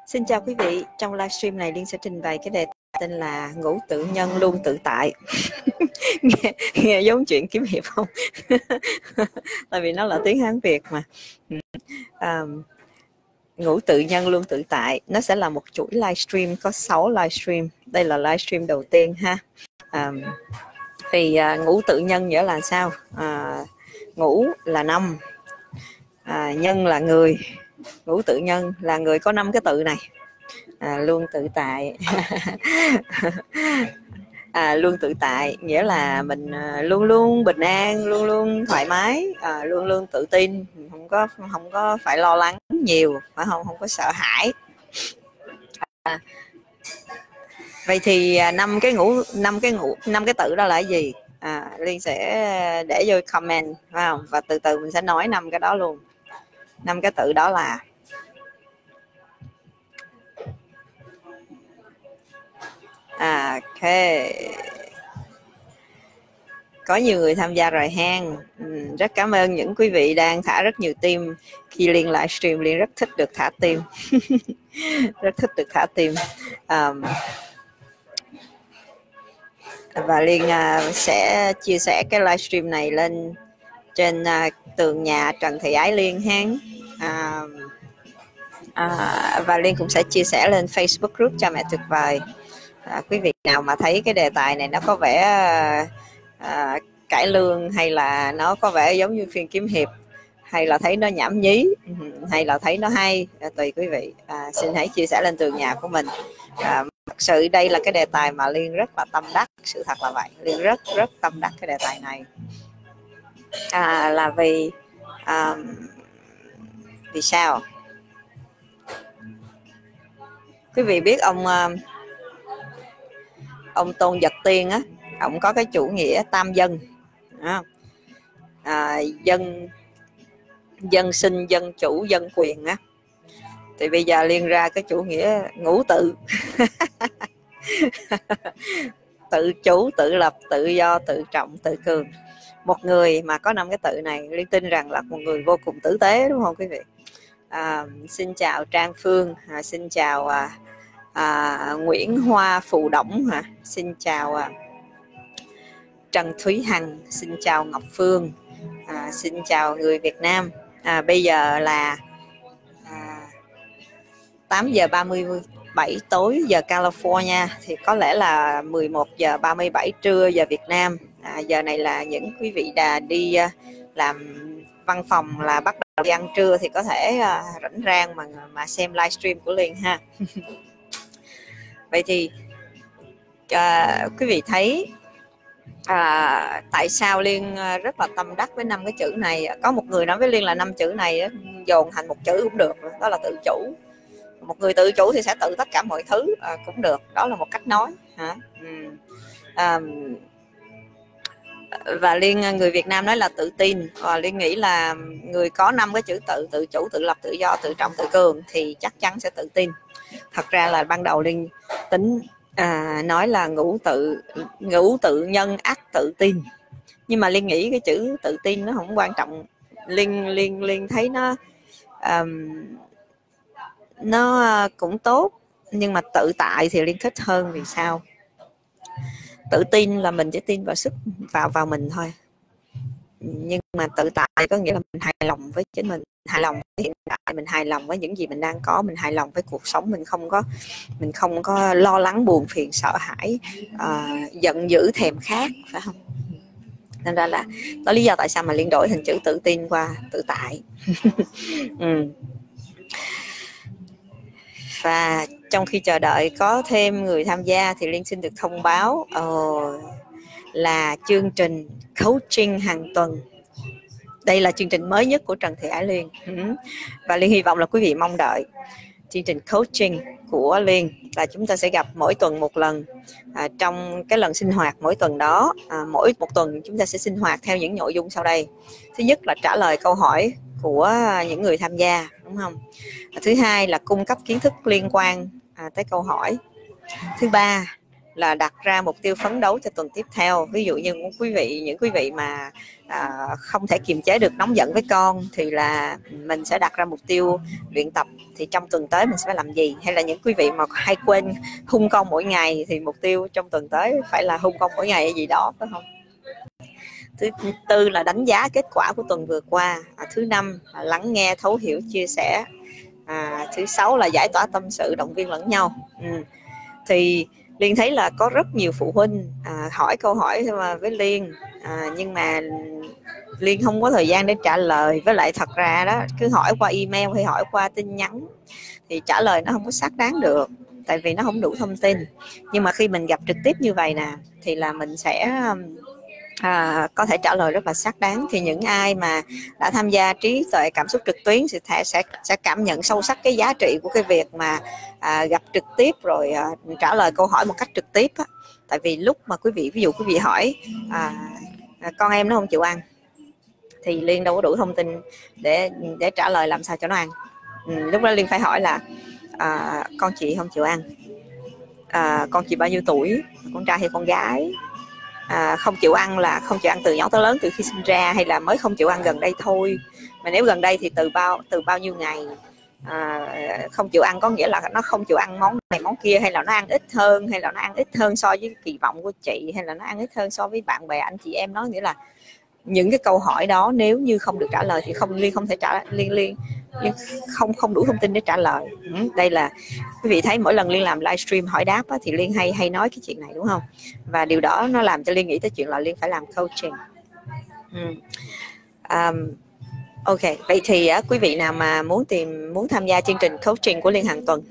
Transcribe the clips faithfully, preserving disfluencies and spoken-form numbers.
Xin chào quý vị, trong livestream này Liên sẽ trình bày cái đề tài tên là ngũ tự nhân luôn tự tại. nghe, nghe giống chuyện kiếm hiệp không? Tại vì nó là tiếng Hán Việt mà. À, ngũ tự nhân luôn tự tại, nó sẽ là một chuỗi livestream có sáu livestream. Đây là livestream đầu tiên ha. À, thì à, ngũ tự nhân nghĩa là sao? À, ngũ là năm, à, nhân là người. Ngũ tự nhân là người có năm cái tự này. À, luôn tự tại. À, luôn tự tại nghĩa là mình à, luôn luôn bình an, luôn luôn thoải mái, à, luôn luôn tự tin, không có không có phải lo lắng nhiều, phải không? Không có sợ hãi. À, vậy thì năm cái ngũ năm cái ngũ năm cái tự đó là cái gì? À, Liên sẽ để vô comment, phải không? Và từ từ mình sẽ nói năm cái đó luôn. Năm cái tự đó là à, ok, có nhiều người tham gia rồi hang. Ừ, rất cảm ơn những quý vị đang thả rất nhiều tim khi Liên livestream. Liên rất thích được thả tim. Rất thích được thả tim. Um, và Liên uh, sẽ chia sẻ cái livestream này lên trên uh, tường nhà Trần Thị Ái Liên hang. Uh, uh, và Liên cũng sẽ chia sẻ lên Facebook group Cha Mẹ Tuyệt Vời. Uh, quý vị nào mà thấy cái đề tài này nó có vẻ uh, uh, cải lương, hay là nó có vẻ giống như phim kiếm hiệp, hay là thấy nó nhảm nhí, hay là thấy nó hay, à, tùy quý vị. À, xin hãy chia sẻ lên tường nhà của mình. À, thật sự đây là cái đề tài mà Liên rất là tâm đắc, sự thật là vậy. Liên rất rất tâm đắc cái đề tài này. À, là vì à, vì sao? Quý vị biết ông ông Tôn Giật Tiên á, ông có cái chủ nghĩa tam dân. À, à, dân dân sinh, dân chủ, dân quyền á. Thì bây giờ Liên ra cái chủ nghĩa ngũ tự. Tự chủ, tự lập, tự do, tự trọng, tự cường. Một người mà có năm cái tự này, Liên tin rằng là một người vô cùng tử tế, đúng không quý vị? À, xin chào Trang Phương, à, xin chào à, à, Nguyễn Hoa Phù Đổng, à, xin chào à, Trần Thúy Hằng, xin chào Ngọc Phương, à, xin chào người Việt Nam. À, bây giờ là à, tám giờ ba mươi bảy tối giờ California, thì có lẽ là mười một giờ ba mươi bảy trưa giờ Việt Nam. À, giờ này là những quý vị đã đi uh, làm văn phòng, là bắt đầu đi ăn trưa, thì có thể uh, rảnh rang mà mà xem livestream của Liên ha. Vậy thì uh, quý vị thấy à, tại sao Liên rất là tâm đắc với năm cái chữ này? Có một người nói với Liên là năm chữ này dồn thành một chữ cũng được, đó là tự chủ. Một người tự chủ thì sẽ tự tất cả mọi thứ, à, cũng được, đó là một cách nói hả? Ừ. À, và Liên, người Việt Nam nói là tự tin, và Liên nghĩ là người có năm cái chữ tự, tự chủ, tự lập, tự do, tự trọng, tự cường thì chắc chắn sẽ tự tin. Thật ra là ban đầu Liên tính à, nói là ngũ tự ngũ tự nhân ắt tự tin, nhưng mà Liên nghĩ cái chữ tự tin nó không quan trọng. Liên Liên Liên thấy nó um, nó cũng tốt, nhưng mà tự tại thì Liên thích hơn. Vì sao? Tự tin là mình chỉ tin vào sức vào vào mình thôi, nhưng mà tự tại có nghĩa là mình hài lòng với chính mình, hài lòng với hiện tại, mình hài lòng với những gì mình đang có, mình hài lòng với cuộc sống, mình không có mình không có lo lắng, buồn phiền, sợ hãi, uh, giận dữ, thèm khát, phải không? Nên ra là đó lý do tại sao mà Liên đổi thành chữ tự tin qua tự tại. Ừ. Và trong khi chờ đợi có thêm người tham gia thì Liên xin được thông báo uh, là chương trình coaching hàng tuần. Đây là chương trình mới nhất của Trần Thị Ái Liên. Và Liên hy vọng là quý vị mong đợi chương trình coaching của Liên là chúng ta sẽ gặp mỗi tuần một lần. À, trong cái lần sinh hoạt mỗi tuần đó, à, mỗi một tuần chúng ta sẽ sinh hoạt theo những nội dung sau đây. Thứ nhất là trả lời câu hỏi của những người tham gia, đúng không? Thứ hai là cung cấp kiến thức liên quan à, tới câu hỏi. Thứ ba là đặt ra mục tiêu phấn đấu cho tuần tiếp theo. Ví dụ như quý vị những quý vị mà à, không thể kiềm chế được nóng giận với con thì là mình sẽ đặt ra mục tiêu luyện tập thì trong tuần tới mình sẽ phải làm gì, hay là những quý vị mà hay quên hung con mỗi ngày thì mục tiêu trong tuần tới phải là hung con mỗi ngày hay gì đó, phải không? Thứ tư là đánh giá kết quả của tuần vừa qua. À, thứ năm là lắng nghe, thấu hiểu, chia sẻ. À, thứ sáu là giải tỏa tâm sự, động viên lẫn nhau. Ừ. Thì Liên thấy là có rất nhiều phụ huynh à, hỏi câu hỏi mà với Liên, à, nhưng mà Liên không có thời gian để trả lời. Với lại thật ra đó, cứ hỏi qua email hay hỏi qua tin nhắn thì trả lời nó không có xác đáng được, tại vì nó không đủ thông tin. Nhưng mà khi mình gặp trực tiếp như vậy nè thì là mình sẽ à, có thể trả lời rất là xác đáng. Thì những ai mà đã tham gia trí tuệ cảm xúc trực tuyến thì sẽ sẽ cảm nhận sâu sắc cái giá trị của cái việc mà à, gặp trực tiếp rồi à, trả lời câu hỏi một cách trực tiếp á. Tại vì lúc mà quý vị ví dụ quý vị hỏi à, con em nó không chịu ăn thì Liên đâu có đủ thông tin để để trả lời làm sao cho nó ăn. Ừ, lúc đó Liên phải hỏi là à, con chị không chịu ăn, à, con chị bao nhiêu tuổi, con trai hay con gái, à, không chịu ăn là không chịu ăn từ nhỏ tới lớn, từ khi sinh ra, hay là mới không chịu ăn gần đây thôi, mà nếu gần đây thì từ bao từ bao nhiêu ngày. À, không chịu ăn có nghĩa là nó không chịu ăn món này món kia, hay là nó ăn ít hơn, hay là nó ăn ít hơn so với kỳ vọng của chị, hay là nó ăn ít hơn so với bạn bè anh chị em nó. Nghĩa là những cái câu hỏi đó nếu như không được trả lời thì không Liên không thể trả liên liên liên không không đủ thông tin để trả lời. Ừ, đây là quý vị thấy mỗi lần Liên làm livestream hỏi đáp á, thì Liên hay hay nói cái chuyện này đúng không? Và điều đó nó làm cho Liên nghĩ tới chuyện là Liên phải làm coaching. Ừ. Um, ok, vậy thì uh, quý vị nào mà muốn tìm muốn tham gia chương trình coaching của Liên hàng tuần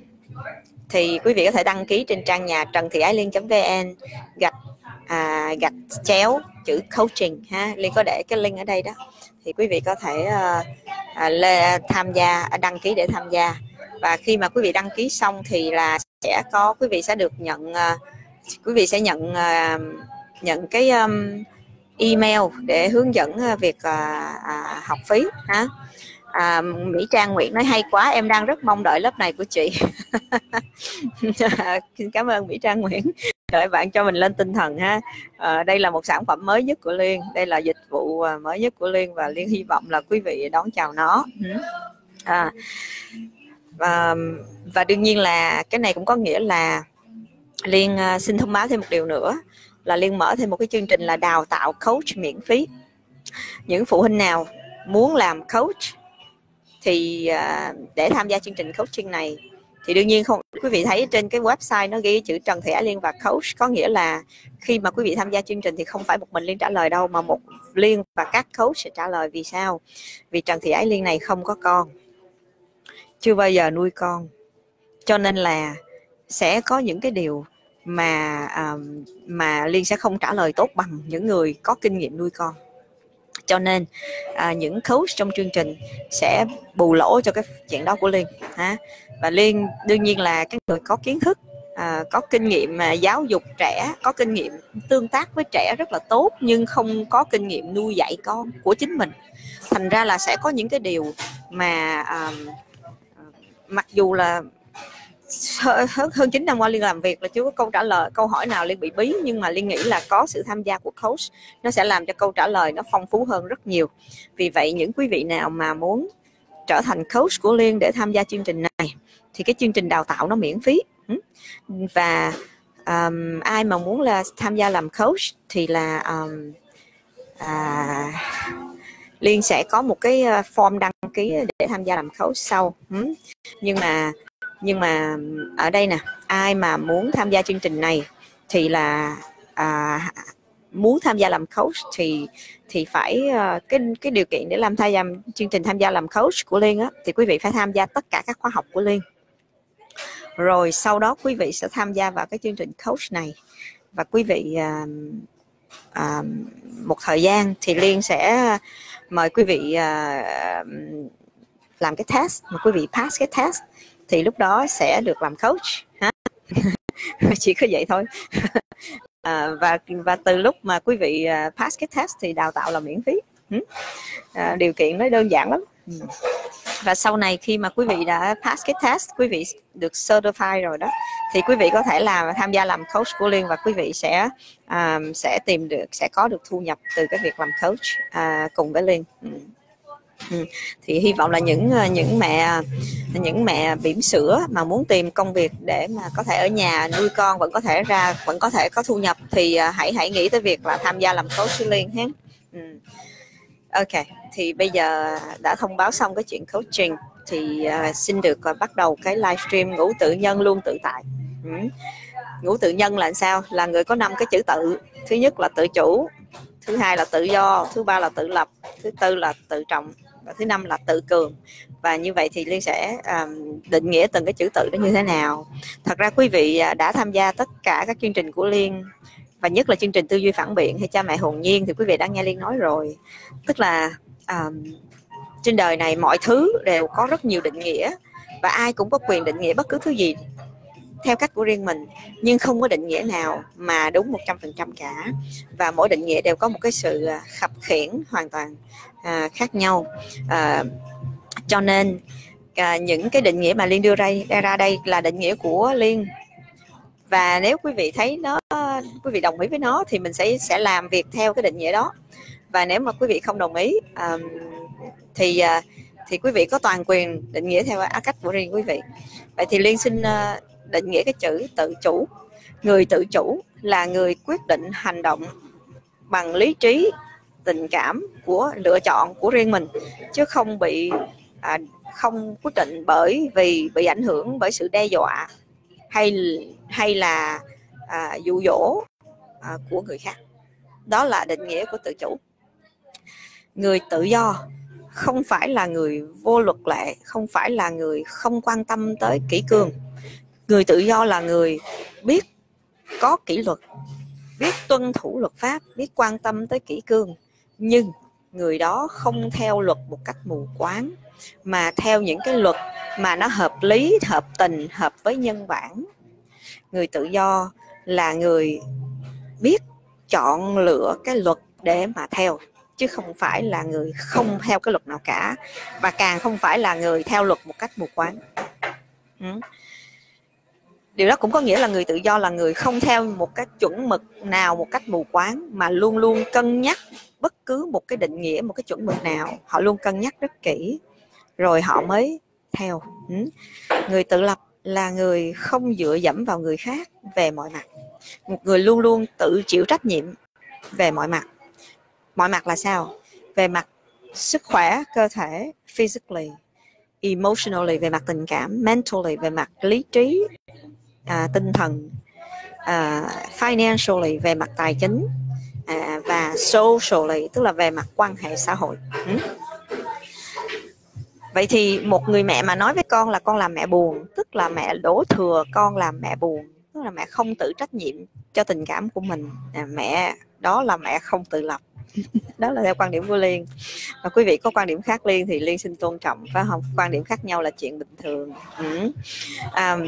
thì quý vị có thể đăng ký trên trang nhà trần thị ái liên chấm vn gạch à, gạch chéo chữ coaching ha. Liên có để cái link ở đây đó, thì quý vị có thể uh, à, lê, tham gia đăng ký để tham gia. Và khi mà quý vị đăng ký xong thì là sẽ có quý vị sẽ được nhận uh, quý vị sẽ nhận uh, nhận cái um, email để hướng dẫn việc uh, uh, học phí ha. À, Mỹ Trang Nguyễn nói hay quá, em đang rất mong đợi lớp này của chị. Cảm ơn Mỹ Trang Nguyễn, đợi bạn cho mình lên tinh thần ha. À, đây là một sản phẩm mới nhất của Liên, đây là dịch vụ mới nhất của Liên và Liên hy vọng là quý vị đón chào nó. À, và, và đương nhiên là cái này cũng có nghĩa là Liên uh, xin thông báo thêm một điều nữa là Liên mở thêm một cái chương trình là đào tạo coach miễn phí. Những phụ huynh nào muốn làm coach thì uh, để tham gia chương trình coaching này thì đương nhiên không, quý vị thấy trên cái website nó ghi chữ Trần Thị Ái Liên và coach, có nghĩa là khi mà quý vị tham gia chương trình thì không phải một mình Liên trả lời đâu, mà một Liên và các coach sẽ trả lời. Vì sao? Vì Trần Thị Ái Liên này không có con, chưa bao giờ nuôi con, cho nên là sẽ có những cái điều mà um, mà Liên sẽ không trả lời tốt bằng những người có kinh nghiệm nuôi con. Cho nên à, những coach trong chương trình sẽ bù lỗ cho cái chuyện đó của Liên ha. Và Liên đương nhiên là cái người có kiến thức, à, có kinh nghiệm mà giáo dục trẻ, có kinh nghiệm tương tác với trẻ rất là tốt, nhưng không có kinh nghiệm nuôi dạy con của chính mình. Thành ra là sẽ có những cái điều mà à, mặc dù là hơn hơn chín năm qua Liên làm việc là chưa có câu trả lời câu hỏi nào Liên bị bí, nhưng mà Liên nghĩ là có sự tham gia của coach nó sẽ làm cho câu trả lời nó phong phú hơn rất nhiều. Vì vậy những quý vị nào mà muốn trở thành coach của Liên để tham gia chương trình này thì cái chương trình đào tạo nó miễn phí. Và um, ai mà muốn là tham gia làm coach thì là um, à, Liên sẽ có một cái form đăng ký để tham gia làm coach sau. Nhưng mà nhưng mà ở đây nè, ai mà muốn tham gia chương trình này thì là à, muốn tham gia làm coach thì thì phải cái cái điều kiện để làm tham gia chương trình tham gia làm coach của Liên á, thì quý vị phải tham gia tất cả các khóa học của Liên. Rồi sau đó quý vị sẽ tham gia vào cái chương trình coach này, và quý vị à, à, một thời gian thì Liên sẽ mời quý vị à, làm cái test, mà quý vị pass cái test thì lúc đó sẽ được làm coach ha. Chỉ có vậy thôi. À, và và từ lúc mà quý vị pass cái test thì đào tạo là miễn phí. À, điều kiện nó đơn giản lắm. Và sau này khi mà quý vị đã pass cái test, quý vị được certify rồi đó, thì quý vị có thể làm tham gia làm coach của Liên, và quý vị sẽ à, sẽ tìm được, sẽ có được thu nhập từ cái việc làm coach à, cùng với Liên. Ừ. Ừ. Thì hy vọng là những những mẹ những mẹ bỉm sữa mà muốn tìm công việc để mà có thể ở nhà nuôi con, vẫn có thể ra vẫn có thể có thu nhập, thì hãy hãy nghĩ tới việc là tham gia làm coach với Liên nhé. Ừ. Ok, thì bây giờ đã thông báo xong cái chuyện coaching, thì uh, xin được uh, bắt đầu cái livestream ngũ tự nhân luôn tự tại. Ừ. Ngũ tự nhân là sao? Là người có năm cái chữ tự. Thứ nhất là tự chủ, thứ hai là tự do, thứ ba là tự lập, thứ tư là tự trọng, và thứ năm là tự cường. Và như vậy thì Liên sẽ um, định nghĩa từng cái chữ tự đó như thế nào. Thật ra quý vị đã tham gia tất cả các chương trình của Liên, và nhất là chương trình tư duy phản biện hay cha mẹ hồn nhiên, thì quý vị đã nghe Liên nói rồi. Tức là um, trên đời này mọi thứ đều có rất nhiều định nghĩa, và ai cũng có quyền định nghĩa bất cứ thứ gì theo cách của riêng mình, nhưng không có định nghĩa nào mà đúng một trăm phần trăm cả, và mỗi định nghĩa đều có một cái sự khập khiễng hoàn toàn à, khác nhau. À, cho nên à, những cái định nghĩa mà Liên đưa ra, ra đây là định nghĩa của Liên, và nếu quý vị thấy nó, quý vị đồng ý với nó thì mình sẽ sẽ làm việc theo cái định nghĩa đó. Và nếu mà quý vị không đồng ý um, thì uh, thì quý vị có toàn quyền định nghĩa theo cách của riêng quý vị. Vậy thì Liên xin uh, định nghĩa cái chữ tự chủ. Người tự chủ là người quyết định hành động bằng lý trí, tình cảm của lựa chọn của riêng mình, chứ không bị à, không quyết định bởi vì bị ảnh hưởng bởi sự đe dọa hay hay là à, dụ dỗ à, của người khác. Đó là định nghĩa của tự chủ. Người tự do không phải là người vô luật lệ, không phải là người không quan tâm tới kỷ cương. Người tự do là người biết có kỷ luật, biết tuân thủ luật pháp, biết quan tâm tới kỷ cương, nhưng người đó không theo luật một cách mù quáng, mà theo những cái luật mà nó hợp lý, hợp tình, hợp với nhân bản. Người tự do là người biết chọn lựa cái luật để mà theo, chứ không phải là người không theo cái luật nào cả, và càng không phải là người theo luật một cách mù quáng. Ừ. Điều đó cũng có nghĩa là người tự do là người không theo một cái chuẩn mực nào một cách mù quáng, mà luôn luôn cân nhắc bất cứ một cái định nghĩa, một cái chuẩn mực nào, họ luôn cân nhắc rất kỹ rồi họ mới theo. Ừ. Người tự lập là người không dựa dẫm vào người khác về mọi mặt, một người luôn luôn tự chịu trách nhiệm về mọi mặt. Mọi mặt là sao? Về mặt sức khỏe, cơ thể, physically, emotionally, về mặt tình cảm, mentally, về mặt lý trí, à, tinh thần, à, financially, về mặt tài chính, à, và socially, tức là về mặt quan hệ xã hội. Ừ. Vậy thì một người mẹ mà nói với con là con làm mẹ buồn, tức là mẹ đổ thừa con làm mẹ buồn, tức là mẹ không tự trách nhiệm cho tình cảm của mình, à, mẹ đó là mẹ không tự lập. Đó là theo quan điểm của Liên. Và quý vị có quan điểm khác Liên thì Liên xin tôn trọng, phải không? Quan điểm khác nhau là chuyện bình thường. Ừ. À,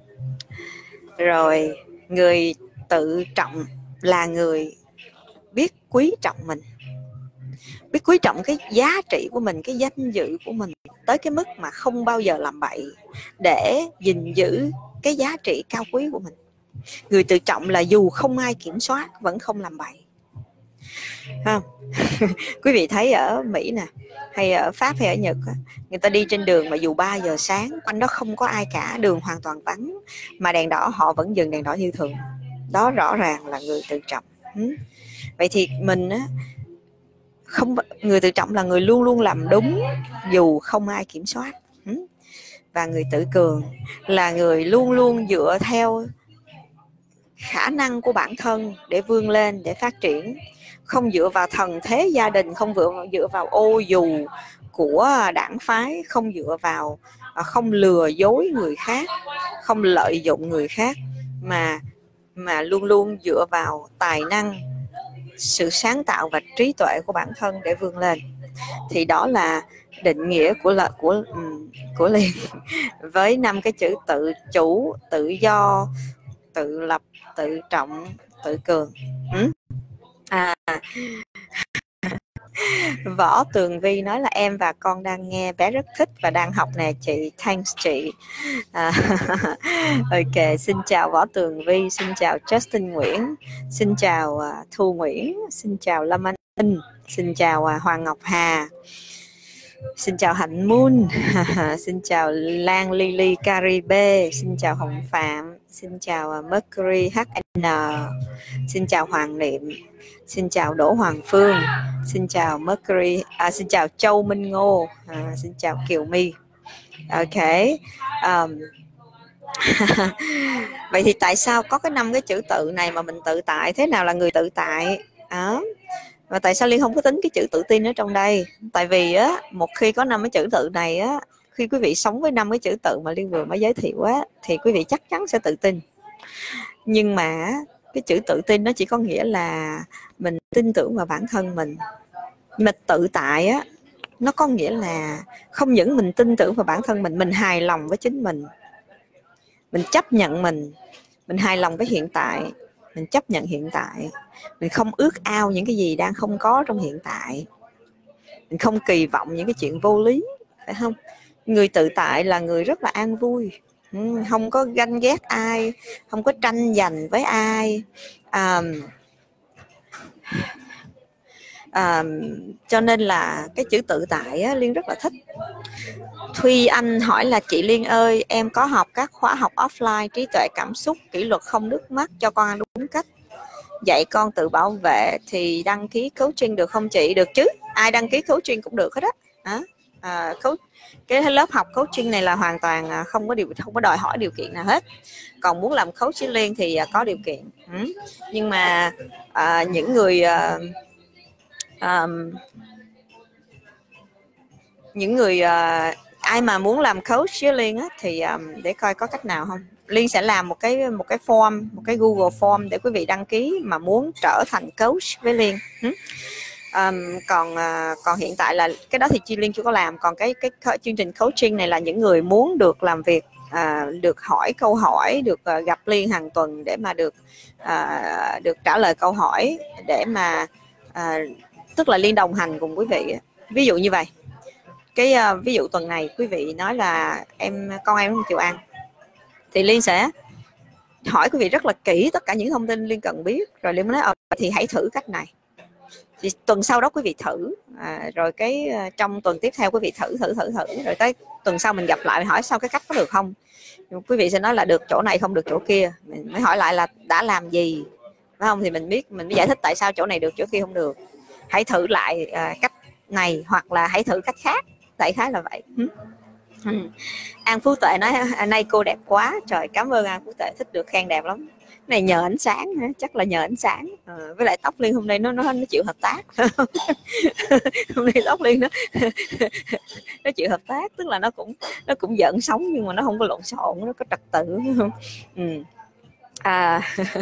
rồi người tự trọng là người biết quý trọng mình, biết quý trọng cái giá trị của mình, cái danh dự của mình, tới cái mức mà không bao giờ làm bậy để gìn giữ cái giá trị cao quý của mình. Người tự trọng là dù không ai kiểm soát vẫn không làm bậy. Không? Quý vị thấy ở Mỹ nè, hay ở Pháp hay ở Nhật, người ta đi trên đường mà dù ba giờ sáng quanh đó không có ai cả, đường hoàn toàn vắng, mà đèn đỏ họ vẫn dừng đèn đỏ như thường. Đó rõ ràng là người tự trọng. Vậy thì mình á, không, người tự trọng là người luôn luôn làm đúng dù không ai kiểm soát. Và người tự cường là người luôn luôn dựa theo khả năng của bản thân để vươn lên, để phát triển, không dựa vào thần thế gia đình, không dựa vào, dựa vào ô dù của đảng phái, không dựa vào, không lừa dối người khác, không lợi dụng người khác, mà mà luôn luôn dựa vào tài năng, sự sáng tạo và trí tuệ của bản thân để vươn lên. Thì đó là định nghĩa của là của của Liên với năm cái chữ tự chủ, tự do, tự lập, tự trọng, tự cường. Ừ? À, Võ Tường Vi nói là em và con đang nghe, bé rất thích và đang học nè chị. Thanks chị. À, ok, xin chào Võ Tường Vi, xin chào Justin Nguyễn, xin chào uh, Thu Nguyễn, xin chào Lâm Anh Linh, xin chào uh, Hoàng Ngọc Hà, xin chào Hạnh Moon, xin chào Lan Lily Caribe, xin chào Hồng Phạm, xin chào uh, Mercury hát en, xin chào Hoàng Niệm, xin chào Đỗ Hoàng Phương, xin chào Mercury, à, xin chào Châu Minh Ngô, à, xin chào Kiều My. Ok. Um, vậy thì tại sao có cái năm cái chữ tự này mà mình tự tại? Thế nào là người tự tại? À, và tại sao Liên không có tính cái chữ tự tin ở trong đây? Tại vì á, một khi có năm cái chữ tự này á, khi quý vị sống với năm cái chữ tự mà Liên vừa mới giới thiệu á, thì quý vị chắc chắn sẽ tự tin. Nhưng mà cái chữ tự tin nó chỉ có nghĩa là mình tin tưởng vào bản thân mình. Nhưng mà tự tại á, nó có nghĩa là không những mình tin tưởng vào bản thân mình, mình hài lòng với chính mình, mình chấp nhận mình, mình hài lòng với hiện tại, mình chấp nhận hiện tại, mình không ước ao những cái gì đang không có trong hiện tại, mình không kỳ vọng những cái chuyện vô lý, phải không? Người tự tại là người rất là an vui, không có ganh ghét ai, không có tranh giành với ai. à, à, cho nên là cái chữ tự tại á, Liên rất là thích. Thuy Anh hỏi là chị Liên ơi, em có học các khóa học offline trí tuệ cảm xúc, kỷ luật không nước mắt cho con ăn đúng cách, dạy con tự bảo vệ thì đăng ký coaching được không chị? Được chứ, ai đăng ký coaching cũng được hết á. À, coach, cái lớp học coaching này là hoàn toàn không có điều không có đòi hỏi điều kiện nào hết. Còn muốn làm coach với Liên thì có điều kiện. Ừ. Nhưng mà à, những người à, à, những người à, ai mà muốn làm coach với Liên á, thì um, để coi có cách nào không. Liên sẽ làm một cái một cái form, một cái Google Form để quý vị đăng ký mà muốn trở thành coach với Liên. Um, còn uh, còn hiện tại là cái đó thì Chi Liên chưa có làm. Còn cái cái chương trình coaching này là những người muốn được làm việc, uh, được hỏi câu hỏi, được uh, gặp Liên hàng tuần để mà được uh, được trả lời câu hỏi, để mà uh, tức là Liên đồng hành cùng quý vị. Ví dụ như vậy. Cái uh, ví dụ tuần này quý vị nói là em con em không chịu ăn, thì Liên sẽ hỏi quý vị rất là kỹ tất cả những thông tin Liên cần biết, rồi Liên mới nói ờ, thì hãy thử cách này. Thì tuần sau đó quý vị thử, à, rồi cái uh, trong tuần tiếp theo quý vị thử thử thử thử rồi tới tuần sau mình gặp lại hỏi sao cái cách có được không. Quý vị sẽ nói là được chỗ này không được chỗ kia, mình mới hỏi lại là đã làm gì, phải không? Thì mình biết, mình mới giải thích tại sao chỗ này được chỗ kia không được. Hãy thử lại uh, cách này, hoặc là hãy thử cách khác. Đại khái là vậy. ừ. An Phú Tuệ nói nay cô đẹp quá. Trời, cảm ơn An Phú Tuệ, thích được khen đẹp lắm. Cái này nhờ ánh sáng, chắc là nhờ ánh sáng. À, với lại tóc Liên hôm nay nó nó nó chịu hợp tác. Hôm nay tóc Liên nó nó chịu hợp tác, tức là nó cũng nó cũng giỡn sống nhưng mà nó không có lộn xộn, nó có trật tự. ừ. à,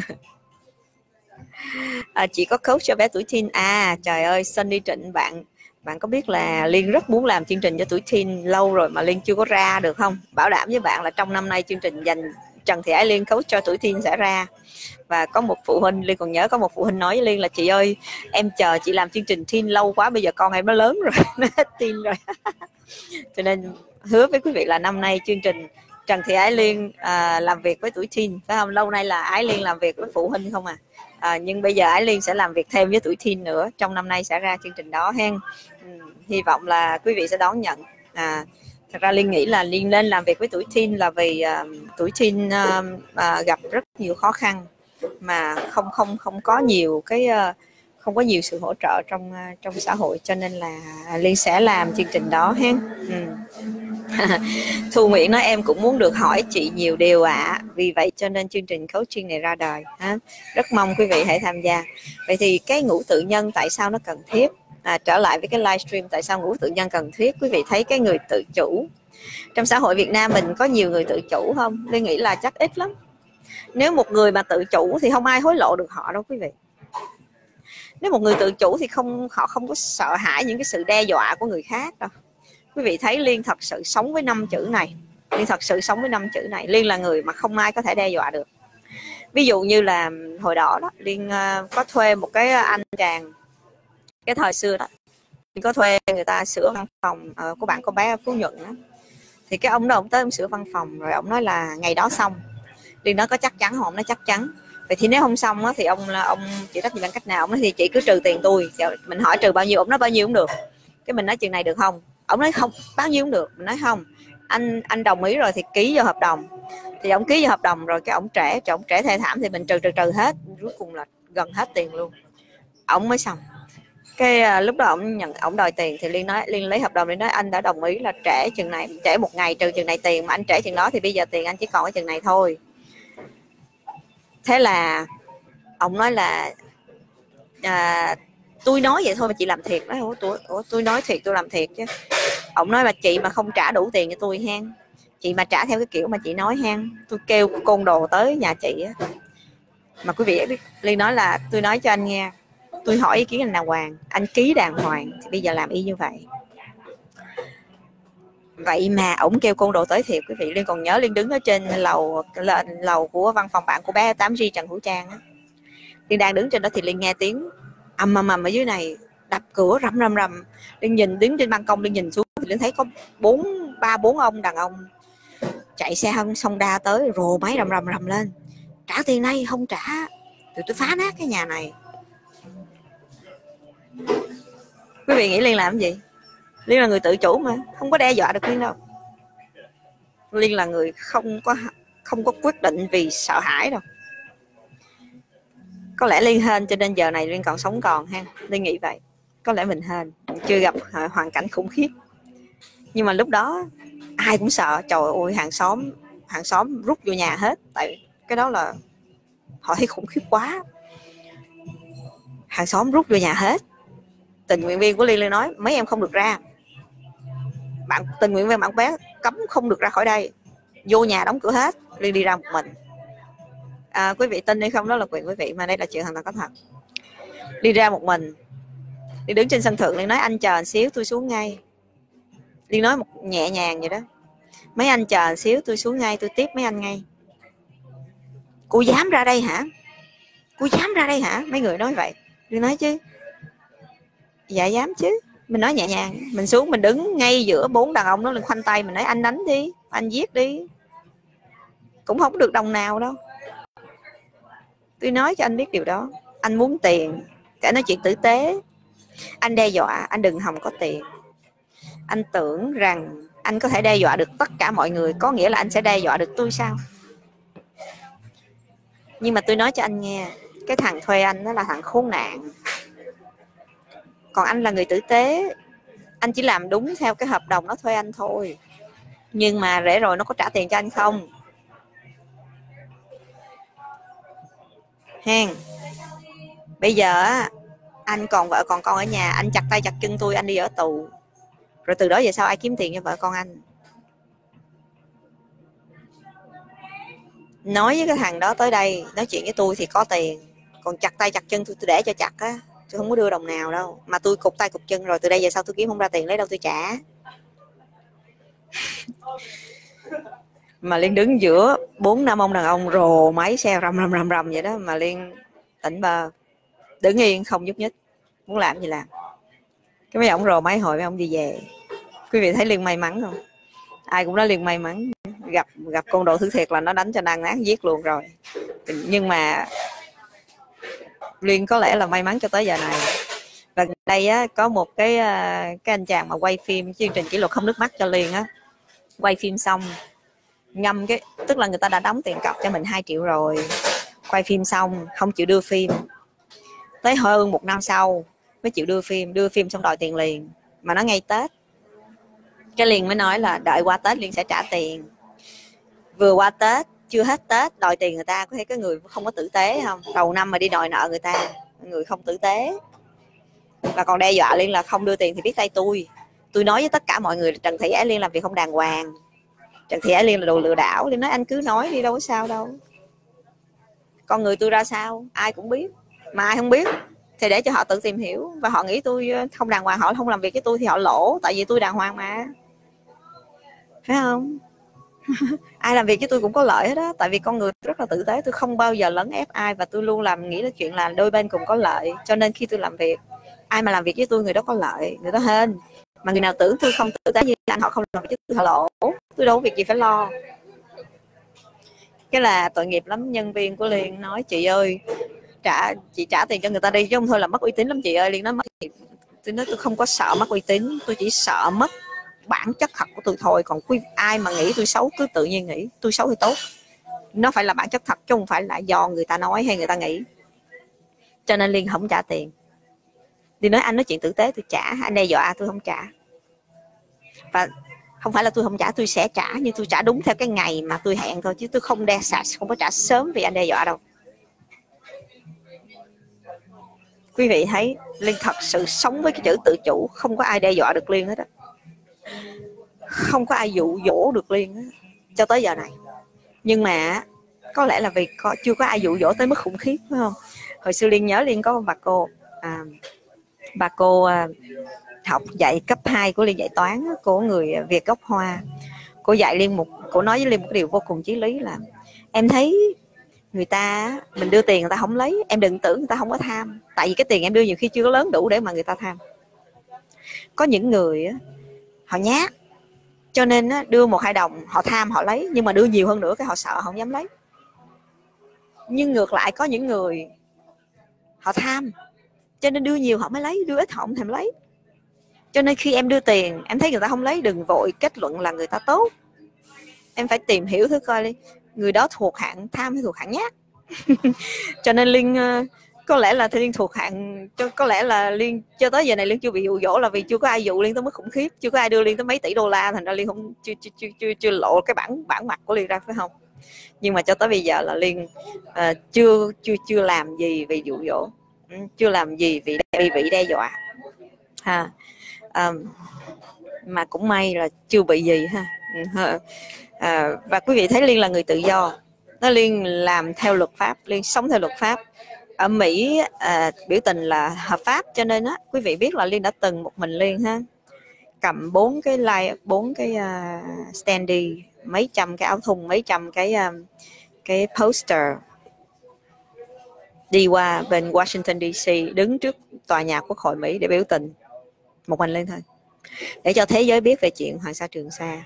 à chị có coach cho bé tuổi teen. À trời ơi, Sunny Trịnh, bạn bạn có biết là Liên rất muốn làm chương trình cho tuổi teen lâu rồi mà Liên chưa có ra được không? Bảo đảm với bạn là trong năm nay chương trình dành Trần Thị Ái Liên coach cho tuổi teen sẽ ra. Và có một phụ huynh, Liên còn nhớ có một phụ huynh nói với Liên là chị ơi, em chờ chị làm chương trình teen lâu quá, bây giờ con em nó lớn rồi, nó hết teen rồi. Cho nên hứa với quý vị là năm nay chương trình Trần Thị Ái Liên à, làm việc với tuổi teen, phải không? Lâu nay là Ái Liên làm việc với phụ huynh không à. À, nhưng bây giờ Ái Liên sẽ làm việc thêm với tuổi teen nữa, trong năm nay sẽ ra chương trình đó hen. Ừ, hy vọng là quý vị sẽ đón nhận. À, thật ra Liên nghĩ là Liên nên làm việc với tuổi teen là vì uh, tuổi teen uh, uh, gặp rất nhiều khó khăn mà không không không có nhiều cái uh, không có nhiều sự hỗ trợ trong uh, trong xã hội, cho nên là Liên sẽ làm chương trình đó hen. Ừ. Thu Nguyễn nói em cũng muốn được hỏi chị nhiều điều ạ, à. Vì vậy cho nên chương trình coaching này ra đời. Ha? Rất mong quý vị hãy tham gia. Vậy thì cái ngũ tự nhân tại sao nó cần thiết? À, trở lại với cái livestream tại sao ngũ tự nhân cần thiết? Quý vị thấy cái người tự chủ trong xã hội Việt Nam mình có nhiều người tự chủ không? Liên nghĩ là chắc ít lắm. Nếu một người mà tự chủ thì không ai hối lộ được họ đâu quý vị. Nếu một người tự chủ thì không họ không có sợ hãi những cái sự đe dọa của người khác đâu. Quý vị thấy Liên thật sự sống với năm chữ này. Liên thật sự sống với năm chữ này. Liên là người mà không ai có thể đe dọa được. Ví dụ như là hồi đó đó Liên có thuê một cái anh chàng, cái thời xưa đó có thuê người ta sửa văn phòng uh, của bạn con bé ở Phú Nhuận đó. Thì cái ông đó ông tới ông sửa văn phòng rồi ông nói là ngày đó xong. Liên nói có chắc chắn không? Ông nói chắc chắn. Vậy thì nếu không xong á, thì ông là ông chịu trách nhiệm bằng cách nào? Ông nói thì chị cứ trừ tiền tôi. Mình hỏi trừ bao nhiêu, ông nói bao nhiêu cũng được. Cái mình nói chuyện này được không? Ông nói không, bao nhiêu cũng được. Mình nói không, anh anh đồng ý rồi thì ký vào hợp đồng. Thì ông ký vào hợp đồng rồi cái ông trễ, cho ông trễ thê thảm thì mình trừ trừ trừ hết, cuối cùng là gần hết tiền luôn. Ông mới xong. Cái lúc đó ông nhận ông đòi tiền thì Liên nói, Liên lấy hợp đồng, Liên nói anh đã đồng ý là trễ chừng này, trễ một ngày trừ chừng này tiền, mà anh trễ chừng đó thì bây giờ tiền anh chỉ còn cái chừng này thôi. Thế là ông nói là à, tôi nói vậy thôi mà chị làm thiệt. Nói ủa tôi, ủa, tôi nói thiệt tôi làm thiệt chứ. Ông nói là chị mà không trả đủ tiền cho tôi hen, chị mà trả theo cái kiểu mà chị nói hen, tôi kêu côn đồ tới nhà chị á. Mà quý vị biết Liên nói là tôi nói cho anh nghe, tôi hỏi ý kiến anh đàng hoàng, anh ký đàng hoàng thì bây giờ làm y như vậy. Vậy mà ổng kêu côn đồ tới thiệt quý vị. Liên còn nhớ Liên đứng ở trên lầu lên lầu của văn phòng bạn của bé tám G Trần Hữu Trang á. Liên đang đứng trên đó thì Liên nghe tiếng ầm ầm ầm ở dưới này, đập cửa rầm rầm rầm. Liên nhìn đứng trên ban công, Liên nhìn xuống thì Liên thấy có bốn ba bốn ông đàn ông chạy xe xong đa tới, rồ máy rầm rầm rầm lên, trả tiền đây, không trả thì tôi phá nát cái nhà này. Quý vị nghĩ Liên làm gì? Liên là người tự chủ mà, không có đe dọa được Liên đâu. Liên là người không có không có quyết định vì sợ hãi đâu. Có lẽ Liên hên cho nên giờ này Liên còn sống còn ha. Liên nghĩ vậy. Có lẽ mình hên, chưa gặp hoàn cảnh khủng khiếp. Nhưng mà lúc đó ai cũng sợ. Trời ơi, hàng xóm hàng xóm rút vô nhà hết. Tại cái đó là họ thấy khủng khiếp quá. Hàng xóm rút vô nhà hết. Tình nguyện viên của Liên Liên nói mấy em không được ra. Bạn tình nguyện viên bạn bé cấm không được ra khỏi đây, vô nhà đóng cửa hết. Liên đi ra một mình. À, quý vị tin hay không đó là quyền quý vị, mà đây là chuyện hoàn toàn có thật. Đi ra một mình, đi đứng trên sân thượng, Liên nói anh chờ một xíu tôi xuống ngay. Liên nói một nhẹ nhàng vậy đó, mấy anh chờ một xíu tôi xuống ngay, tôi tiếp mấy anh ngay. Cô dám ra đây hả? Cô dám ra đây hả? Mấy người nói vậy. Liên nói chứ dạ dám chứ. Mình nói nhẹ nhàng, mình xuống mình đứng ngay giữa bốn đàn ông đó, Liên khoanh tay mình nói anh đánh đi, anh giết đi, cũng không được đồng nào đâu. Tôi nói cho anh biết điều đó. Anh muốn tiền, cả nói chuyện tử tế. Anh đe dọa, anh đừng hòng có tiền. Anh tưởng rằng anh có thể đe dọa được tất cả mọi người, có nghĩa là anh sẽ đe dọa được tôi sao? Nhưng mà tôi nói cho anh nghe, cái thằng thuê anh đó là thằng khốn nạn. Còn anh là người tử tế, anh chỉ làm đúng theo cái hợp đồng nó thuê anh thôi. Nhưng mà rễ rồi nó có trả tiền cho anh không? Hen. Bây giờ anh còn vợ còn con ở nhà, anh chặt tay chặt chân tôi, anh đi ở tù. Rồi từ đó về sau ai kiếm tiền cho vợ con anh? Nói với cái thằng đó tới đây nói chuyện với tôi thì có tiền, còn chặt tay chặt chân tôi, tôi để cho chặt á, tôi không có đưa đồng nào đâu. Mà tôi cụt tay cụt chân rồi, từ đây về sau tôi kiếm không ra tiền, lấy đâu tôi trả? Mà Liên đứng giữa bốn năm ông đàn ông rồ máy xe rầm rầm rầm rầm vậy đó, mà Liên tỉnh bơ, đứng yên không nhúc nhích, muốn làm gì làm. Cái mấy ông rồ máy hồi mấy ông đi về. Quý vị thấy Liên may mắn không? Ai cũng nói Liên may mắn, gặp gặp con đồ thứ thiệt là nó đánh cho nang nát giết luôn rồi. Nhưng mà Liên có lẽ là may mắn cho tới giờ này. Và đây á, có một cái cái anh chàng mà quay phim chương trình Kỷ Luật Không Nước Mắt cho Liên á, quay phim xong ngâm cái, tức là người ta đã đóng tiền cọc cho mình hai triệu rồi, quay phim xong không chịu đưa phim, tới hơn một năm sau mới chịu đưa phim. Đưa phim xong đòi tiền liền, mà nó ngay Tết. Cái Liên mới nói là đợi qua Tết Liên sẽ trả tiền. Vừa qua Tết, chưa hết Tết đòi tiền người ta. Có thấy cái người không có tử tế không? Đầu năm mà đi đòi nợ người ta, người không tử tế. Và còn đe dọa Liên là không đưa tiền thì biết tay tôi. Tôi nói với tất cả mọi người Trần Thị Ái Liên làm việc không đàng hoàng, Trần Thị Ái Liên là đồ lừa đảo. Liên nói anh cứ nói đi, đâu có sao đâu. Con người tôi ra sao ai cũng biết, mà ai không biết thì để cho họ tự tìm hiểu. Và họ nghĩ tôi không đàng hoàng, họ không làm việc với tôi thì họ lỗ, tại vì tôi đàng hoàng mà, phải không? Ai làm việc với tôi cũng có lợi hết đó, tại vì con người rất là tử tế, tôi không bao giờ lấn ép ai, và tôi luôn làm nghĩ là chuyện là đôi bên cùng có lợi. Cho nên khi tôi làm việc, ai mà làm việc với tôi người đó có lợi, người đó hên. Mà người nào tưởng tôi không tử tế như anh, họ không làm việc với tôi, họ lỗ. Tôi đâu có việc gì phải lo. Cái là tội nghiệp lắm. Nhân viên của Liên nói chị ơi, trả chị trả tiền cho người ta đi chứ không thôi là mất uy tín lắm chị ơi. Liên nói mất, tôi nói tôi không có sợ mất uy tín, tôi chỉ sợ mất bản chất thật của tôi thôi. Còn quý ai mà nghĩ tôi xấu cứ tự nhiên nghĩ tôi xấu thì tốt, nó phải là bản chất thật chứ không phải là do người ta nói hay người ta nghĩ. Cho nên Liên không trả tiền. Liên nói anh nói chuyện tử tế tôi trả, anh đe dọa tôi không trả. Và không phải là tôi không trả, tôi sẽ trả, nhưng tôi trả đúng theo cái ngày mà tôi hẹn thôi, chứ tôi không đe xả, không có trả sớm vì anh đe dọa đâu. Quý vị thấy Liên thật sự sống với cái chữ tự chủ, không có ai đe dọa được Liên hết á, không có ai dụ dỗ được Liên hết, cho tới giờ này. Nhưng mà có lẽ là vì có, chưa có ai dụ dỗ tới mức khủng khiếp, phải không? Hồi xưa Liên nhớ Liên có bà cô, à, bà cô à, học dạy cấp hai của Liên dạy toán, của người Việt gốc Hoa. Cô dạy Liên một, cô nói với Liên một cái điều vô cùng chí lý là em thấy người ta, mình đưa tiền người ta không lấy, em đừng tưởng người ta không có tham. Tại vì cái tiền em đưa nhiều khi chưa có lớn đủ để mà người ta tham. Có những người họ nhát, cho nên đưa một hai đồng họ tham họ lấy, nhưng mà đưa nhiều hơn nữa cái họ sợ không dám lấy. Nhưng ngược lại có những người họ tham, cho nên đưa nhiều họ mới lấy, đưa ít họ không thèm lấy. Cho nên khi em đưa tiền em thấy người ta không lấy, đừng vội kết luận là người ta tốt. Em phải tìm hiểu thử coi đi, người đó thuộc hạng tham hay thuộc hạng nhát. Cho nên Liên có lẽ là Liên thuộc hạng, có lẽ là Liên cho tới giờ này Liên chưa bị dụ dỗ là vì chưa có ai dụ Liên tới mức khủng khiếp, chưa có ai đưa Liên tới mấy tỷ đô la, thành ra Liên không chưa chưa chưa chưa, chưa lộ cái bản bản mặt của Liên ra, phải không? Nhưng mà cho tới bây giờ là Liên uh, chưa chưa chưa làm gì vì dụ dỗ, chưa làm gì vì bị bị đe dọa ha. Um, mà cũng may là chưa bị gì ha. À, và quý vị thấy Liên là người tự do, nó Liên làm theo luật pháp, Liên sống theo luật pháp. Ở Mỹ à, biểu tình là hợp pháp, cho nên á quý vị biết là Liên đã từng một mình Liên ha cầm bốn cái like, bốn cái uh, standee, mấy trăm cái áo thun, mấy trăm cái uh, cái poster đi qua bên Washington đê xê, đứng trước tòa nhà Quốc hội Mỹ để biểu tình một mình Liên thôi, để cho thế giới biết về chuyện Hoàng Sa Trường Sa.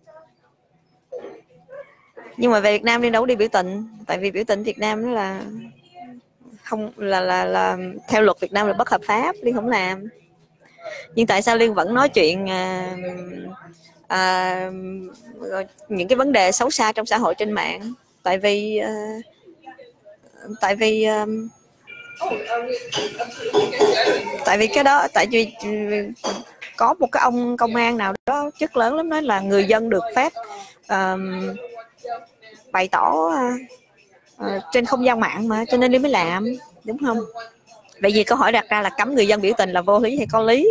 Nhưng mà về Việt Nam Liên đâu đi biểu tình, tại vì biểu tình Việt Nam đó là không là, là là theo luật Việt Nam là bất hợp pháp, Liên không làm. Nhưng tại sao Liên vẫn nói chuyện à, à, những cái vấn đề xấu xa trong xã hội trên mạng? Tại vì à, tại vì à, tại vì cái đó, tại vì có một cái ông công an nào đó chức lớn lắm nói là người dân được phép uh, bày tỏ uh, trên không gian mạng mà, cho nên Liên mới làm, đúng không? Vậy vì câu hỏi đặt ra là cấm người dân biểu tình là vô lý hay có lý?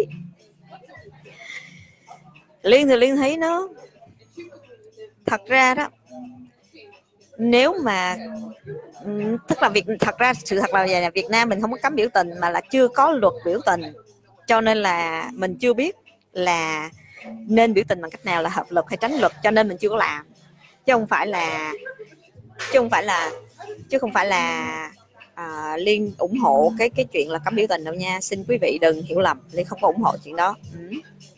Liên thì Liên thấy nó thật ra đó, nếu mà tức là việc thật ra sự thật là vậy, là Việt Nam mình không có cấm biểu tình mà là chưa có luật biểu tình, cho nên là mình chưa biết là nên biểu tình bằng cách nào là hợp luật hay tránh luật, cho nên mình chưa có làm, chứ không phải là chứ không phải là chứ không phải là à, Liên ủng hộ cái cái chuyện là cấm biểu tình đâu nha, xin quý vị đừng hiểu lầm, Liên không có ủng hộ chuyện đó. Ừ.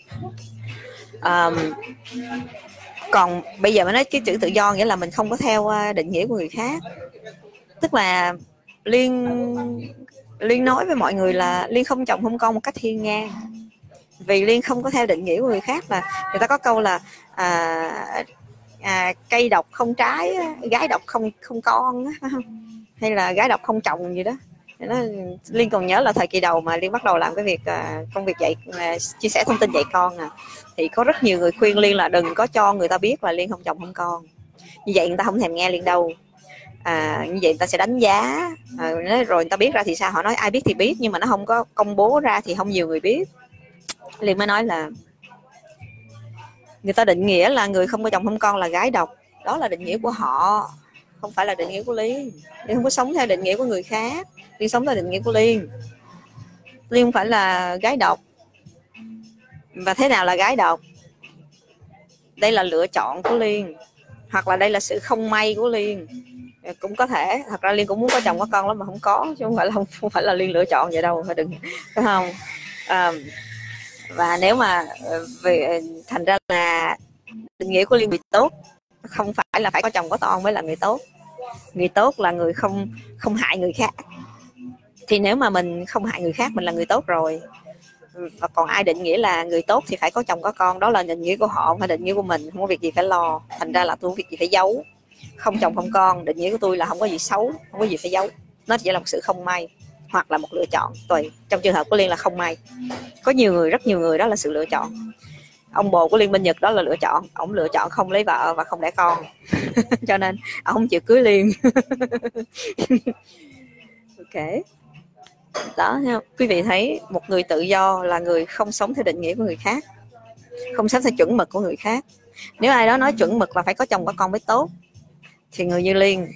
À, còn bây giờ mới nói cái chữ tự do nghĩa là mình không có theo định nghĩa của người khác, tức là Liên Liên nói với mọi người là Liên không chồng không con một cách hiên ngang, vì Liên không có theo định nghĩa của người khác. Là người ta có câu là à, à, cây độc không trái, gái độc không không con, hay là gái độc không chồng gì đó. Nó, Liên còn nhớ là thời kỳ đầu mà Liên bắt đầu làm cái việc công việc dạy, chia sẻ thông tin dạy con à, thì có rất nhiều người khuyên Liên là đừng có cho người ta biết là Liên không chồng không con, như vậy người ta không thèm nghe Liên đâu. À, như vậy người ta sẽ đánh giá, à, rồi người ta biết ra thì sao? Họ nói ai biết thì biết, nhưng mà nó không có công bố ra thì không nhiều người biết. Liên mới nói là người ta định nghĩa là người không có chồng không con là gái độc, đó là định nghĩa của họ, không phải là định nghĩa của Liên. Liên không có sống theo định nghĩa của người khác, Liên sống theo định nghĩa của Liên. Liên không phải là gái độc. Và thế nào là gái độc? Đây là lựa chọn của Liên, hoặc là đây là sự không may của Liên. cũng có thể, thật ra Liên cũng muốn có chồng có con lắm mà không có, chứ không phải là không phải là Liên lựa chọn vậy đâu, phải đừng, phải không? À, và nếu mà về thành ra là định nghĩa của Liên bị tốt không phải là phải có chồng có con mới là người tốt. Người tốt là người không không hại người khác. Thì nếu mà mình không hại người khác, mình là người tốt rồi. Và còn ai định nghĩa là người tốt thì phải có chồng có con, đó là định nghĩa của họ, không phải định nghĩa của mình. Không có việc gì phải lo, thành ra là tôi không có việc gì phải giấu. Không chồng không con, định nghĩa của tôi là không có gì xấu, không có gì phải giấu. Nó chỉ là một sự không may hoặc là một lựa chọn tùy. Trong trường hợp của Liên là không may. Có nhiều người, rất nhiều người đó là sự lựa chọn. Ông bồ của Liên bên Nhật đó là lựa chọn, ông lựa chọn không lấy vợ và không đẻ con cho nên ông không chịu cưới Liên. Ok, đó thấy không? Quý vị thấy một người tự do là người không sống theo định nghĩa của người khác, không sống theo chuẩn mực của người khác. Nếu ai đó nói chuẩn mực là phải có chồng có con mới tốt thì người như Liên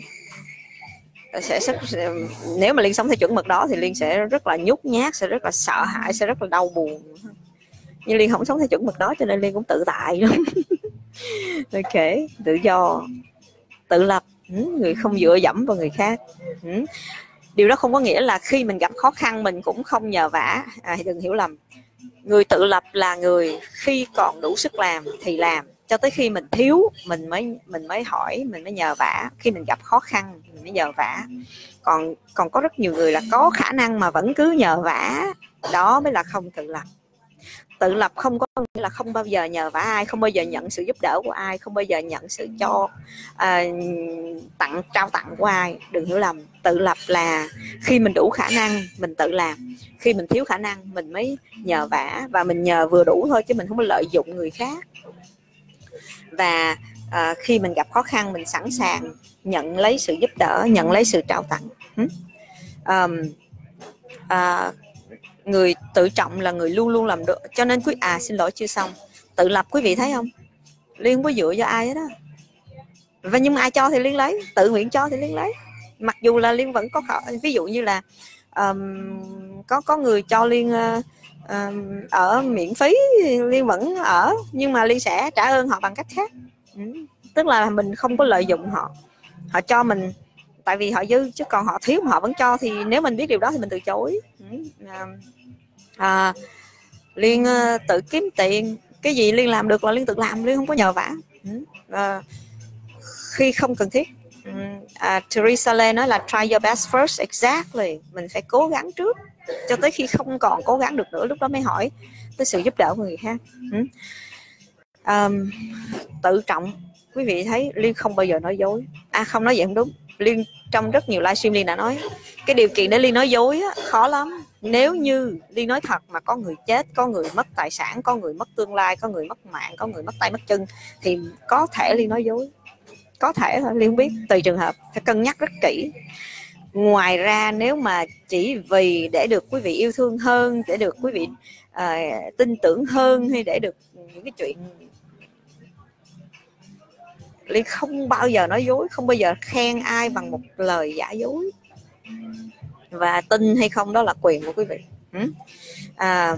sẽ, sẽ nếu mà Liên sống theo chuẩn mực đó thì Liên sẽ rất là nhút nhát, sẽ rất là sợ hãi, sẽ rất là đau buồn. Nhưng Liên không sống theo chuẩn mực đó cho nên Liên cũng tự tại lắm. Ok, tự do, tự lập, người không dựa dẫm vào người khác. Điều đó không có nghĩa là khi mình gặp khó khăn mình cũng không nhờ vả, à, đừng hiểu lầm. Người tự lập là người khi còn đủ sức làm thì làm, cho tới khi mình thiếu mình mới mình mới hỏi, mình mới nhờ vả. Khi mình gặp khó khăn mình mới nhờ vả. Còn còn có rất nhiều người là có khả năng mà vẫn cứ nhờ vả, đó mới là không tự lập. Tự lập không có nghĩa là không bao giờ nhờ vả ai, không bao giờ nhận sự giúp đỡ của ai, không bao giờ nhận sự cho à, tặng trao tặng của ai. Đừng hiểu lầm, tự lập là khi mình đủ khả năng mình tự làm, khi mình thiếu khả năng mình mới nhờ vả, và mình nhờ vừa đủ thôi chứ mình không có lợi dụng người khác. Và à, khi mình gặp khó khăn mình sẵn sàng nhận lấy sự giúp đỡ, nhận lấy sự trao tặng. à, à, Người tự trọng là người luôn luôn làm được. Cho nên quý à xin lỗi chưa xong, tự lập quý vị thấy không, Liên không có dựa cho ai hết đó. Và nhưng mà ai cho thì Liên lấy, tự nguyện cho thì Liên lấy. Mặc dù là Liên vẫn có ví dụ như là um, có có người cho Liên uh, um, ở miễn phí, Liên vẫn ở, nhưng mà Liên sẽ trả ơn họ bằng cách khác. Ừ. Tức là mình không có lợi dụng họ, họ cho mình tại vì họ dư, chứ còn họ thiếu mà họ vẫn cho thì nếu mình biết điều đó thì mình từ chối. Ừ. À, Liên uh, tự kiếm tiền, cái gì Liên làm được là Liên tự làm, Liên không có nhờ vả. Ừ. À, khi không cần thiết. À, Teresa Lê nói là try your best first. Exactly, mình phải cố gắng trước cho tới khi không còn cố gắng được nữa, lúc đó mới hỏi tới sự giúp đỡ của người khác. ừ. à, Tự trọng, quý vị thấy Liên không bao giờ nói dối. À không, nói vậy không đúng. Liên trong rất nhiều livestream Liên đã nói cái điều kiện để Liên nói dối á, khó lắm. Nếu như Liên nói thật mà có người chết, có người mất tài sản, có người mất tương lai, có người mất mạng, có người mất tay mất chân thì có thể Liên nói dối. Có thể thôi, Liên không biết, tùy trường hợp, phải cân nhắc rất kỹ. Ngoài ra nếu mà chỉ vì để được quý vị yêu thương hơn, để được quý vị à, tin tưởng hơn, hay để được những cái chuyện, Liên không bao giờ nói dối, không bao giờ khen ai bằng một lời giả dối. Và tin hay không đó là quyền của quý vị. à,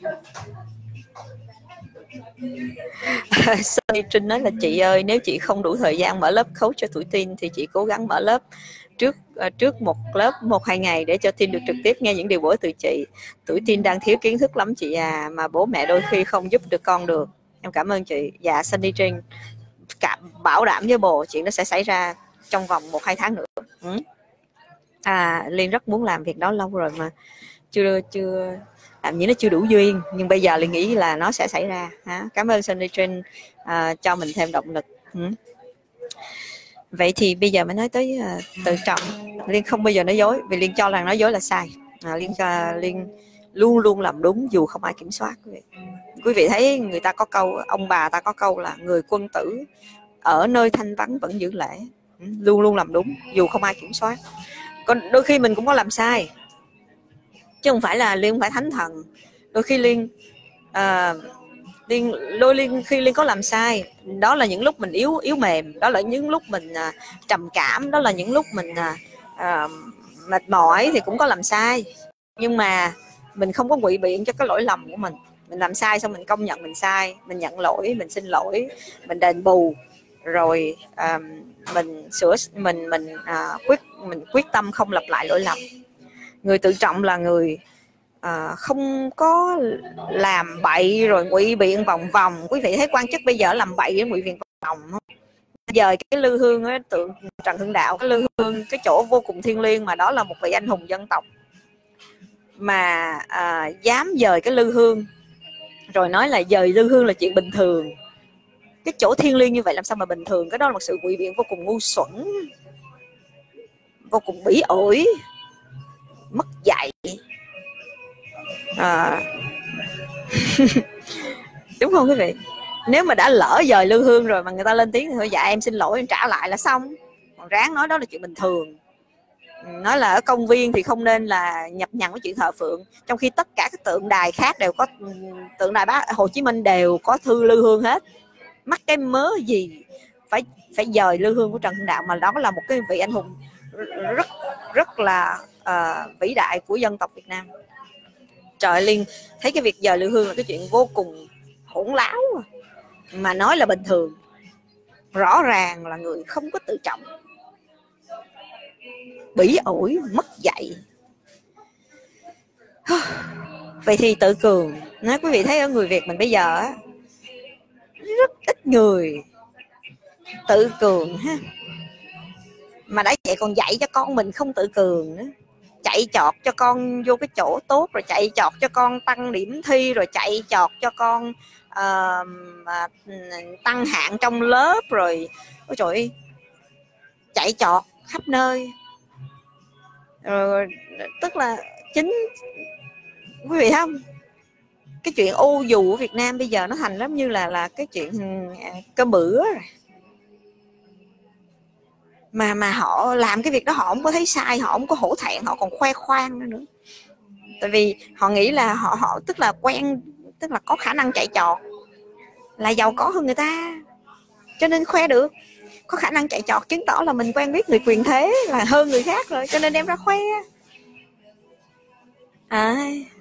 Sunny Trinh nói là chị ơi, nếu chị không đủ thời gian mở lớp coach cho tuổi teen thì chị cố gắng mở lớp trước trước một lớp một hai ngày để cho teen được trực tiếp nghe những điều bổ ích từ chị. Tuổi teen đang thiếu kiến thức lắm chị à, mà bố mẹ đôi khi không giúp được con được. Em cảm ơn chị. Dạ Sunny Trinh, cả bảo đảm với bồ chuyện nó sẽ xảy ra trong vòng một hai tháng nữa. ừ. À, Liên rất muốn làm việc đó lâu rồi mà chưa chưa làm như nó chưa đủ duyên, nhưng bây giờ Liên nghĩ là nó sẽ xảy ra. Ha? Cảm ơn Sunny Trinh à, cho mình thêm động lực. ừ. Vậy thì bây giờ mới nói tới uh, tự trọng. Liên không bao giờ nói dối vì Liên cho rằng nói dối là sai. à, Liên cho Liên luôn luôn làm đúng dù không ai kiểm soát. Quý vị, quý vị thấy người ta có câu, ông bà ta có câu là người quân tử ở nơi thanh vắng vẫn giữ lễ. ừ. Luôn luôn làm đúng dù không ai kiểm soát. Còn đôi khi mình cũng có làm sai, chứ không phải là Liên không phải thánh thần. Đôi khi Liên à, Liên đôi Liên khi Liên có làm sai, đó là những lúc mình yếu yếu mềm, đó là những lúc mình à, trầm cảm, đó là những lúc mình à, à, mệt mỏi thì cũng có làm sai. Nhưng mà mình không có ngụy biện cho cái lỗi lầm của mình. Mình làm sai xong mình công nhận mình sai, mình nhận lỗi, mình xin lỗi, mình đền bù. rồi à, mình sửa mình mình à, quyết mình quyết tâm không lặp lại lỗi lầm. Người tự trọng là người à, không có làm bậy rồi ngụy biện vòng vòng. Quý vị thấy quan chức bây giờ làm bậy với ngụy biện vòng vòng không? Giờ cái lư hương ấy, tượng Trần Hưng Đạo, cái lư hương cái chỗ vô cùng thiêng liêng mà đó là một vị anh hùng dân tộc mà à, dám dời cái lư hương rồi nói là dời lư hương là chuyện bình thường. Cái chỗ thiêng liêng như vậy làm sao mà bình thường? Cái đó là một sự ngụy biện vô cùng ngu xuẩn, vô cùng bỉ ổi, mất dạy. À... đúng không quý vị? Nếu mà đã lỡ dời lư hương rồi mà người ta lên tiếng thì thôi dạ em xin lỗi, em trả lại là xong. Còn ráng nói đó là chuyện bình thường, nói là ở công viên thì không nên là nhập nhằng với chuyện thờ phượng, trong khi tất cả các tượng đài khác đều có, tượng đài Bác Hồ Chí Minh đều có thư lư hương hết. Mắc cái mớ gì phải phải dời lư hương của Trần Hưng Đạo, mà đó là một cái vị anh hùng rất rất là uh, vĩ đại của dân tộc Việt Nam. Trời, Liên thấy cái việc dời lư hương là cái chuyện vô cùng hỗn láo mà nói là bình thường. Rõ ràng là người không có tự trọng, bỉ ổi, mất dạy. Vậy thì tự cường, nói quý vị thấy ở người Việt mình bây giờ á, rất ít người tự cường ha. Mà đã vậy còn dạy cho con mình không tự cường nữa, chạy chọt cho con vô cái chỗ tốt, rồi chạy chọt cho con tăng điểm thi, rồi chạy chọt cho con uh, tăng hạng trong lớp, rồi ôi trời ơi, chạy chọt khắp nơi. Rồi, tức là chính quý vị thấy không, cái chuyện ô dù ở Việt Nam bây giờ nó thành lắm như là là cái chuyện cơm bữa rồi. mà mà họ làm cái việc đó họ không có thấy sai, họ không có hổ thẹn, họ còn khoe khoang nữa nữa. Tại vì họ nghĩ là họ họ tức là quen, tức là có khả năng chạy trọt, là giàu có hơn người ta cho nên khoe được. Có khả năng chạy trọt chứng tỏ là mình quen biết người quyền thế là hơn người khác rồi, cho nên đem ra khoe. À,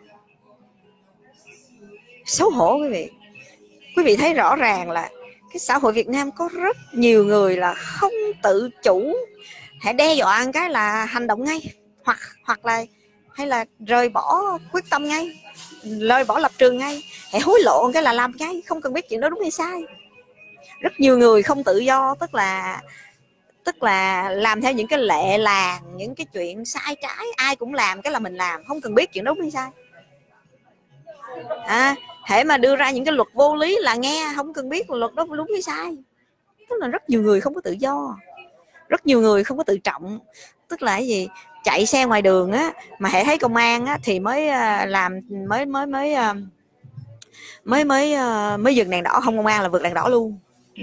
xấu hổ quý vị. Quý vị thấy rõ ràng là cái xã hội Việt Nam có rất nhiều người là không tự chủ, hãy đe dọa một cái là hành động ngay, hoặc hoặc là hay là rời bỏ quyết tâm ngay, rời bỏ lập trường ngay, hãy hối lộ một cái là làm ngay, không cần biết chuyện đó đúng hay sai. Rất nhiều người không tự do, tức là tức là làm theo những cái lệ làng, những cái chuyện sai trái, ai cũng làm cái là mình làm, không cần biết chuyện đúng hay sai. À, hễ mà đưa ra những cái luật vô lý là nghe, không cần biết là luật đó đúng hay sai. Tức là rất nhiều người không có tự do, rất nhiều người không có tự trọng. Tức là cái gì, chạy xe ngoài đường á, mà hãy thấy công an á thì mới làm mới mới mới mới mới mới dừng đèn đỏ, không công an là vượt đèn đỏ luôn. Ừ.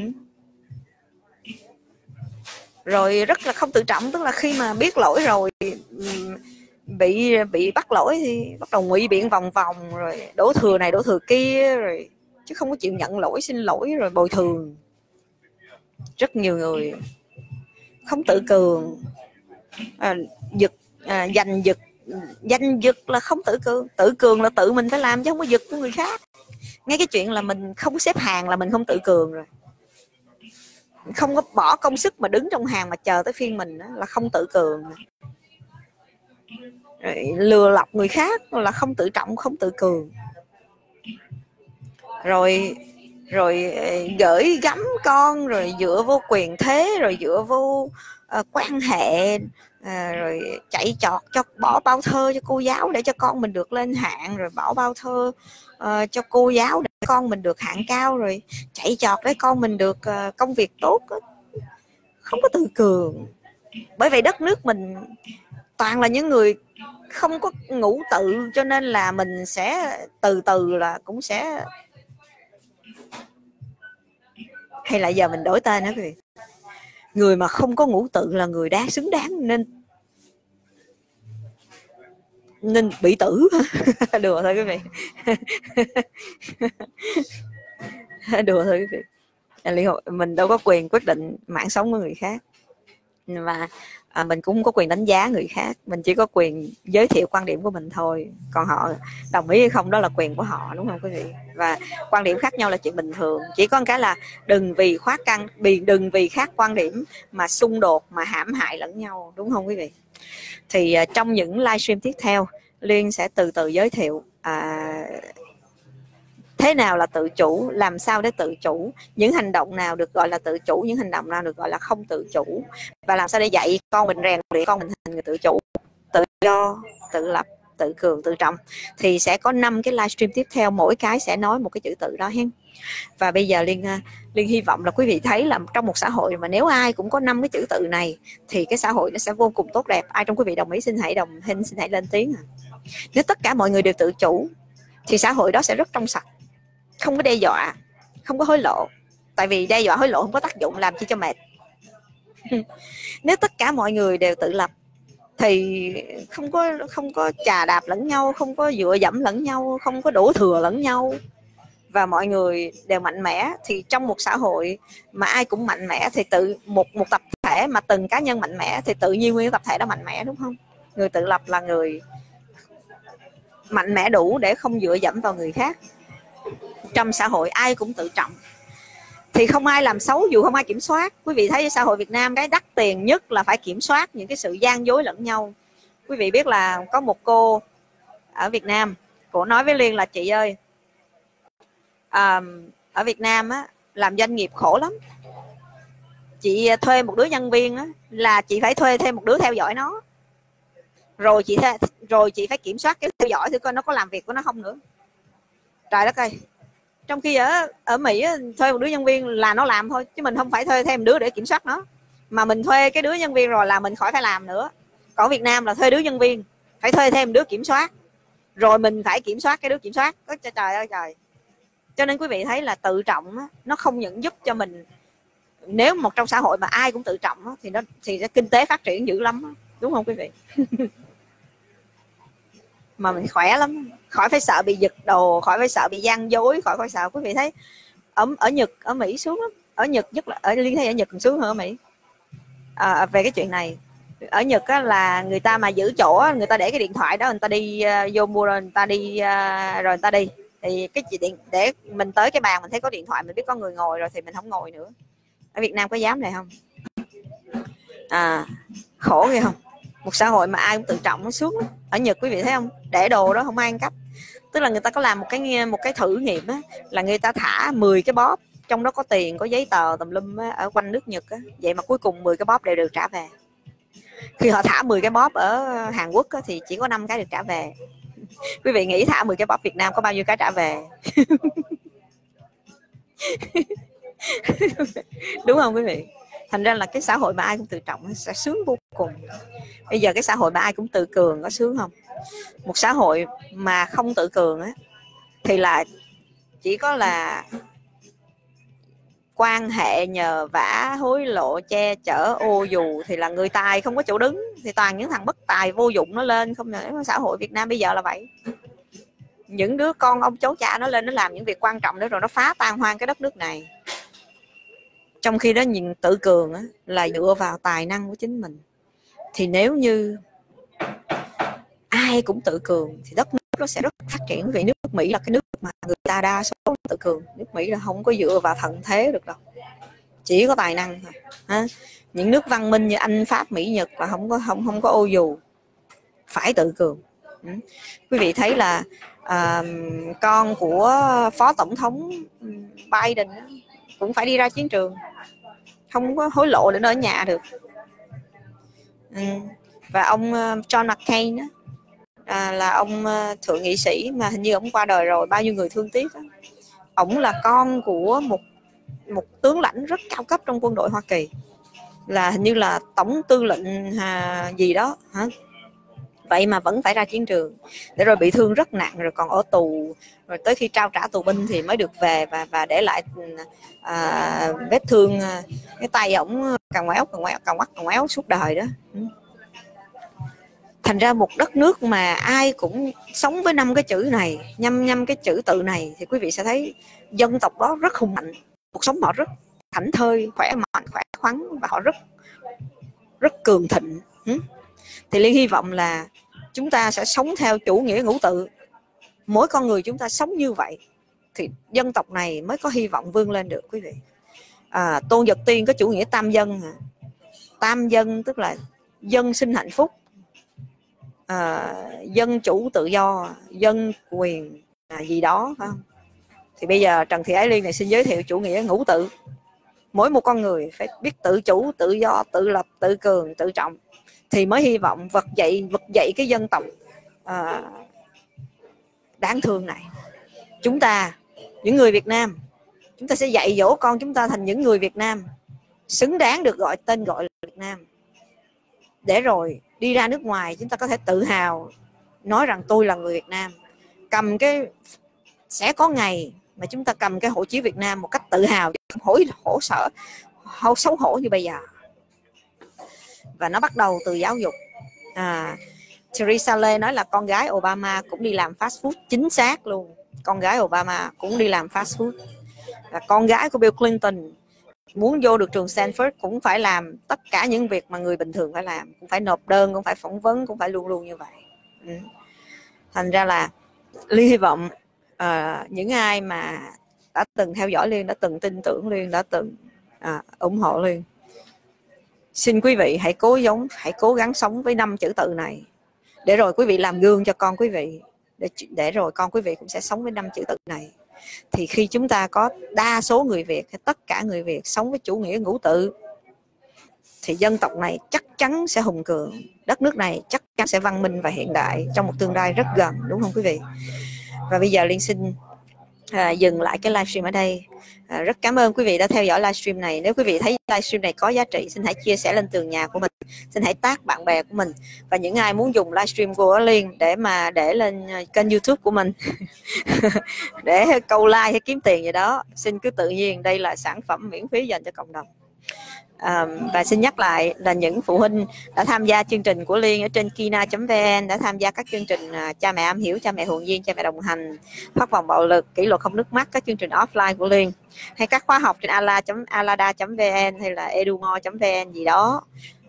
Rồi rất là không tự trọng, tức là khi mà biết lỗi rồi, bị bị bắt lỗi thì bắt đầu ngụy biện vòng vòng, rồi đổ thừa này đổ thừa kia, rồi chứ không có chịu nhận lỗi, xin lỗi rồi bồi thường. Rất nhiều người không tự cường, à, giật à, giành giật danh giật là không tự cường. Tự cường là tự mình phải làm chứ không có giật của người khác. Ngay cái chuyện là mình không có xếp hàng là mình không tự cường rồi. Không có bỏ công sức mà đứng trong hàng mà chờ tới phiên mình là không tự cường. Rồi lừa lọc người khác là không tự trọng, không tự cường. Rồi rồi gửi gắm con, rồi dựa vô quyền thế, rồi dựa vô uh, quan hệ, uh, rồi chạy chọt cho bỏ bao thơ cho cô giáo để cho con mình được lên hạng, rồi bỏ bao thơ uh, cho cô giáo để con mình được hạng cao, rồi chạy chọt để con mình được uh, công việc tốt. Không có tự cường. Bởi vậy đất nước mình toàn là những người không có ngũ tự, cho nên là mình sẽ từ từ là cũng sẽ, hay là giờ mình đổi tên đó quý vị, người mà không có ngũ tự là người đáng xứng đáng nên nên bị tử. Đùa thôi quý vị. Đùa thôi quý vị. Mình đâu có quyền quyết định mạng sống của người khác, và à, mình cũng không có quyền đánh giá người khác, mình chỉ có quyền giới thiệu quan điểm của mình thôi. Còn họ đồng ý hay không đó là quyền của họ, đúng không quý vị? và quan điểm khác nhau là chuyện bình thường. Chỉ có một cái là đừng vì khoác căn vì đừng vì khác quan điểm mà xung đột, mà hãm hại lẫn nhau, đúng không quý vị? Thì uh, trong những livestream tiếp theo, Liên sẽ từ từ giới thiệu à, thế nào là tự chủ, làm sao để tự chủ, những hành động nào được gọi là tự chủ, những hành động nào được gọi là không tự chủ, và làm sao để dạy con mình, rèn luyện con mình thành người tự chủ, tự do, tự lập, tự cường, tự trọng. Thì sẽ có năm cái livestream tiếp theo, mỗi cái sẽ nói một cái chữ tự đó hen. Và bây giờ Liên Liên hy vọng là quý vị thấy là trong một xã hội mà nếu ai cũng có năm cái chữ tự này thì cái xã hội nó sẽ vô cùng tốt đẹp. Ai trong quý vị đồng ý xin hãy đồng hình xin hãy lên tiếng. Nếu tất cả mọi người đều tự chủ thì xã hội đó sẽ rất trong sạch, không có đe dọa, không có hối lộ. Tại vì đe dọa hối lộ không có tác dụng, làm chi cho mệt. Nếu tất cả mọi người đều tự lập thì không có không có chà đạp lẫn nhau, không có dựa dẫm lẫn nhau, không có đổ thừa lẫn nhau, và mọi người đều mạnh mẽ. Thì trong một xã hội mà ai cũng mạnh mẽ thì tự một một tập thể mà từng cá nhân mạnh mẽ thì tự nhiên nguyên tập thể đó mạnh mẽ, đúng không? Người tự lập là người mạnh mẽ đủ để không dựa dẫm vào người khác. Trong xã hội ai cũng tự trọng thì không ai làm xấu dù không ai kiểm soát. Quý vị thấy xã hội Việt Nam cái đắt tiền nhất là phải kiểm soát những cái sự gian dối lẫn nhau. Quý vị biết là có một cô ở Việt Nam, cô nói với Liên là chị ơi, à, ở Việt Nam á, làm doanh nghiệp khổ lắm. Chị thuê một đứa nhân viên á, là chị phải thuê thêm một đứa theo dõi nó, rồi chị thuê, rồi chị phải kiểm soát cái theo dõi thử coi nó có làm việc của nó không nữa. Trời đất ơi, trong khi ở ở Mỹ á, thuê một đứa nhân viên là nó làm thôi, chứ mình không phải thuê thêm đứa để kiểm soát nó, mà mình thuê cái đứa nhân viên rồi là mình khỏi phải làm nữa. Còn Việt Nam là thuê đứa nhân viên phải thuê thêm đứa kiểm soát, rồi mình phải kiểm soát cái đứa kiểm soát. Trời ơi trời. Cho nên quý vị thấy là tự trọng á, nó không những giúp cho mình, nếu một trong xã hội mà ai cũng tự trọng á, thì nó thì nó kinh tế phát triển dữ lắm á, đúng không quý vị? Mà mình khỏe lắm, khỏi phải sợ bị giật đồ, khỏi phải sợ bị gian dối, khỏi phải sợ. Quý vị thấy ở ở Nhật, ở Mỹ xuống lắm. Ở Nhật nhất là ở Liên thấy ở Nhật còn xuống hơn ở Mỹ. À, về cái chuyện này, ở Nhật á, là người ta mà giữ chỗ, người ta để cái điện thoại đó, người ta đi uh, vô mua rồi người ta đi uh, rồi người ta đi, thì cái chị điện để mình tới cái bàn mình thấy có điện thoại, mình biết có người ngồi rồi thì mình không ngồi nữa. Ở Việt Nam có dám này không? À, khổ ghê không? Một xã hội mà ai cũng tự trọng nó xuống lắm. Ở Nhật quý vị thấy không, để đồ đó không ai ăn cắp. Tức là người ta có làm một cái một cái thử nghiệm á, là người ta thả mười cái bóp, trong đó có tiền, có giấy tờ tùm lum á, ở quanh nước Nhật á. Vậy mà cuối cùng mười cái bóp đều được trả về. Khi họ thả mười cái bóp ở Hàn Quốc á, thì chỉ có năm cái được trả về. Quý vị nghĩ thả mười cái bóp Việt Nam có bao nhiêu cái trả về? Đúng không quý vị? Thành ra là cái xã hội mà ai cũng tự trọng sẽ sướng vô cùng. Bây giờ cái xã hội mà ai cũng tự cường có sướng không? Một xã hội mà không tự cường á, thì là chỉ có là quan hệ nhờ vả, hối lộ, che chở, ô dù, thì là người tài không có chỗ đứng, thì toàn những thằng bất tài vô dụng nó lên không. Xã hội Việt Nam bây giờ là vậy. Những đứa con ông cháu cha nó lên, nó làm những việc quan trọng đó rồi nó phá tan hoang cái đất nước này. Trong khi đó nhìn tự cường á, là dựa vào tài năng của chính mình. Thì nếu như ai cũng tự cường thì đất nước nó sẽ rất phát triển. Vì nước Mỹ là cái nước mà người ta đa số tự cường. Nước Mỹ là không có dựa vào thận thế được đâu, chỉ có tài năng thôi. Ha? Những nước văn minh như Anh, Pháp, Mỹ, Nhật là không có không không có ô dù, phải tự cường. Ừ. Quý vị thấy là à, con của phó tổng thống Biden cũng phải đi ra chiến trường, không có hối lộ để nó ở nhà được. Ừ. Và ông John McCain đó, à, là ông thượng nghị sĩ mà hình như ông qua đời rồi, bao nhiêu người thương tiếc đó. Ông là con của một một tướng lãnh rất cao cấp trong quân đội Hoa Kỳ, là hình như là tổng tư lệnh à, gì đó hả? Vậy mà vẫn phải ra chiến trường, để rồi bị thương rất nặng, rồi còn ở tù, rồi tới khi trao trả tù binh thì mới được về, và và để lại à, vết thương, cái tay ổng còng ngoéo còng ngoéo còng ngoắt còng ngoéo suốt đời đó. Thành ra một đất nước mà ai cũng sống với năm cái chữ này, nhăm nhăm cái chữ tự này, thì quý vị sẽ thấy dân tộc đó rất hùng mạnh, cuộc sống họ rất thảnh thơi, khỏe mạnh, khỏe khoắn, và họ rất rất cường thịnh. Thì Liên hy vọng là chúng ta sẽ sống theo chủ nghĩa ngũ tự. Mỗi con người chúng ta sống như vậy thì dân tộc này mới có hy vọng vươn lên được quý vị. À, Tôn Giật Tiên có chủ nghĩa tam dân. Tam dân tức là dân sinh hạnh phúc, à, dân chủ tự do, dân quyền à, gì đó phải không? Thì bây giờ Trần Thị Ái Liên này xin giới thiệu chủ nghĩa ngũ tự. Mỗi một con người phải biết tự chủ, tự do, tự lập, tự cường, tự trọng thì mới hy vọng vực dậy vực dậy cái dân tộc à, đáng thương này. Chúng ta, những người Việt Nam, chúng ta sẽ dạy dỗ con chúng ta thành những người Việt Nam xứng đáng được gọi tên gọi là Việt Nam, để rồi đi ra nước ngoài chúng ta có thể tự hào nói rằng tôi là người Việt Nam. Cầm cái sẽ có ngày mà chúng ta cầm cái hộ chiếu Việt Nam một cách tự hào, không hổ hổ sợ, không xấu hổ như bây giờ. Và nó bắt đầu từ giáo dục. À, Theresa Lê nói là con gái Obama cũng đi làm fast food, chính xác luôn. Con gái Obama cũng đi làm fast food. Và con gái của Bill Clinton muốn vô được trường Stanford cũng phải làm tất cả những việc mà người bình thường phải làm, cũng phải nộp đơn, cũng phải phỏng vấn, cũng phải luôn luôn như vậy. Ừ. Thành ra là Liên hy vọng uh, những ai mà đã từng theo dõi Liên, đã từng tin tưởng Liên, đã từng uh, ủng hộ Liên, xin quý vị hãy cố giống, hãy cố gắng sống với năm chữ tự này, để rồi quý vị làm gương cho con quý vị, để để rồi con quý vị cũng sẽ sống với năm chữ tự này. Thì khi chúng ta có đa số người Việt hay tất cả người Việt sống với chủ nghĩa ngũ tự thì dân tộc này chắc chắn sẽ hùng cường, đất nước này chắc chắn sẽ văn minh và hiện đại trong một tương lai rất gần, đúng không quý vị? Và bây giờ Liên xin à, dừng lại cái livestream ở đây. À, rất cảm ơn quý vị đã theo dõi livestream này. Nếu quý vị thấy livestream này có giá trị, xin hãy chia sẻ lên tường nhà của mình, xin hãy tag bạn bè của mình. Và những ai muốn dùng livestream của Liên để mà để lên kênh YouTube của mình để câu like hay kiếm tiền gì đó, xin cứ tự nhiên, đây là sản phẩm miễn phí dành cho cộng đồng. À, và xin nhắc lại là những phụ huynh đã tham gia chương trình của Liên ở trên kina chấm vn, đã tham gia các chương trình uh, cha mẹ am hiểu, cha mẹ hồn nhiên, cha mẹ đồng hành, thoát vòng bạo lực, kỷ luật không nước mắt, các chương trình offline của Liên, hay các khóa học trên alada chấm vn hay là edumo chấm vn gì đó.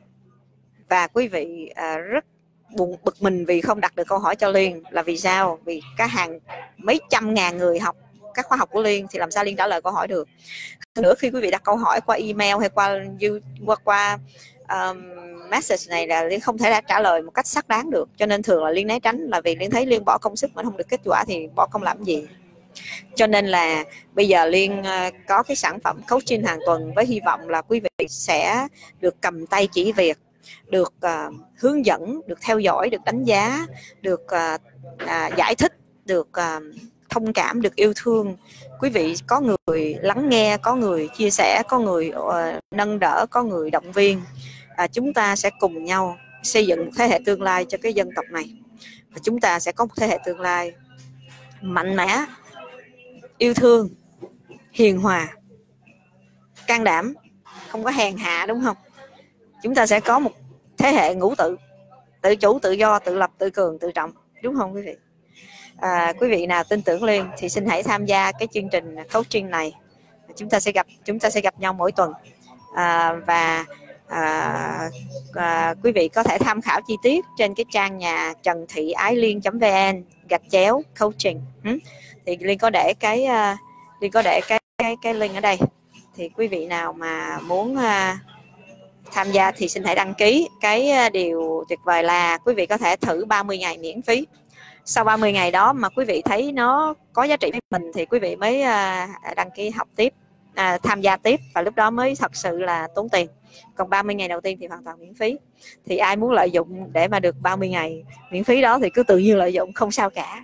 Và quý vị uh, rất buồn bực mình vì không đặt được câu hỏi cho Liên là vì sao? Vì các hàng mấy trăm ngàn người học các khóa học của Liên thì làm sao Liên trả lời câu hỏi được. Nữa khi quý vị đặt câu hỏi qua email hay qua qua, qua um, message này là Liên không thể trả lời một cách xác đáng được, cho nên thường là Liên né tránh, là vì Liên thấy Liên bỏ công sức mà không được kết quả thì bỏ công làm gì. Cho nên là bây giờ Liên uh, có cái sản phẩm coaching hàng tuần với hy vọng là quý vị sẽ được cầm tay chỉ việc, được uh, hướng dẫn, được theo dõi, được đánh giá, được uh, uh, giải thích, được uh, thông cảm, được yêu thương. Quý vị có người lắng nghe, có người chia sẻ, có người uh, nâng đỡ, có người động viên. À, chúng ta sẽ cùng nhau xây dựng một thế hệ tương lai cho cái dân tộc này. Và chúng ta sẽ có một thế hệ tương lai mạnh mẽ, yêu thương, hiền hòa, can đảm, không có hèn hạ, đúng không? Chúng ta sẽ có một thế hệ ngũ tự, tự chủ, tự do, tự lập, tự cường, tự trọng, đúng không quý vị? À, quý vị nào tin tưởng Liên thì xin hãy tham gia cái chương trình coaching này. Chúng ta sẽ gặp chúng ta sẽ gặp nhau mỗi tuần. À, và à, à, quý vị có thể tham khảo chi tiết trên cái trang nhà trần thị ái liên chấm vn gạch chéo coaching. ừ. Thì Liên có để cái uh, Liên có để cái cái cái link ở đây. Thì quý vị nào mà muốn uh, tham gia thì xin hãy đăng ký. Cái điều tuyệt vời là quý vị có thể thử ba mươi ngày miễn phí. Sau ba mươi ngày đó mà quý vị thấy nó có giá trị với mình thì quý vị mới đăng ký học tiếp, à, tham gia tiếp, và lúc đó mới thật sự là tốn tiền. Còn ba mươi ngày đầu tiên thì hoàn toàn miễn phí. Thì ai muốn lợi dụng để mà được ba mươi ngày miễn phí đó thì cứ tự nhiên lợi dụng, không sao cả.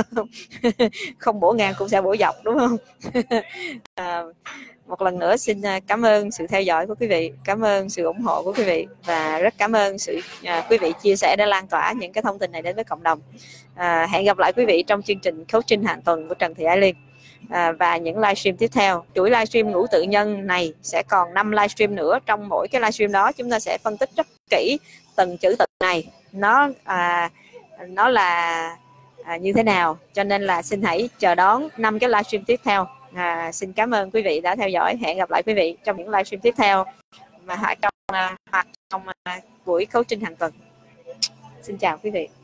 Không bổ ngang cũng sẽ bổ dọc, đúng không? à, Một lần nữa xin cảm ơn sự theo dõi của quý vị, cảm ơn sự ủng hộ của quý vị, và rất cảm ơn sự à, quý vị chia sẻ để lan tỏa những cái thông tin này đến với cộng đồng. À, hẹn gặp lại quý vị trong chương trình coaching hàng tuần của Trần Thị Ái Liên à, và những livestream tiếp theo. Chuỗi livestream ngũ tự nhân này sẽ còn năm livestream nữa. Trong mỗi cái livestream đó chúng ta sẽ phân tích rất kỹ từng chữ tự này nó à, nó là à, như thế nào. Cho nên là xin hãy chờ đón năm cái livestream tiếp theo. À, xin cảm ơn quý vị đã theo dõi. Hẹn gặp lại quý vị trong những livestream tiếp theo mà trong hoặc trong buổi coaching hàng tuần. Xin chào quý vị.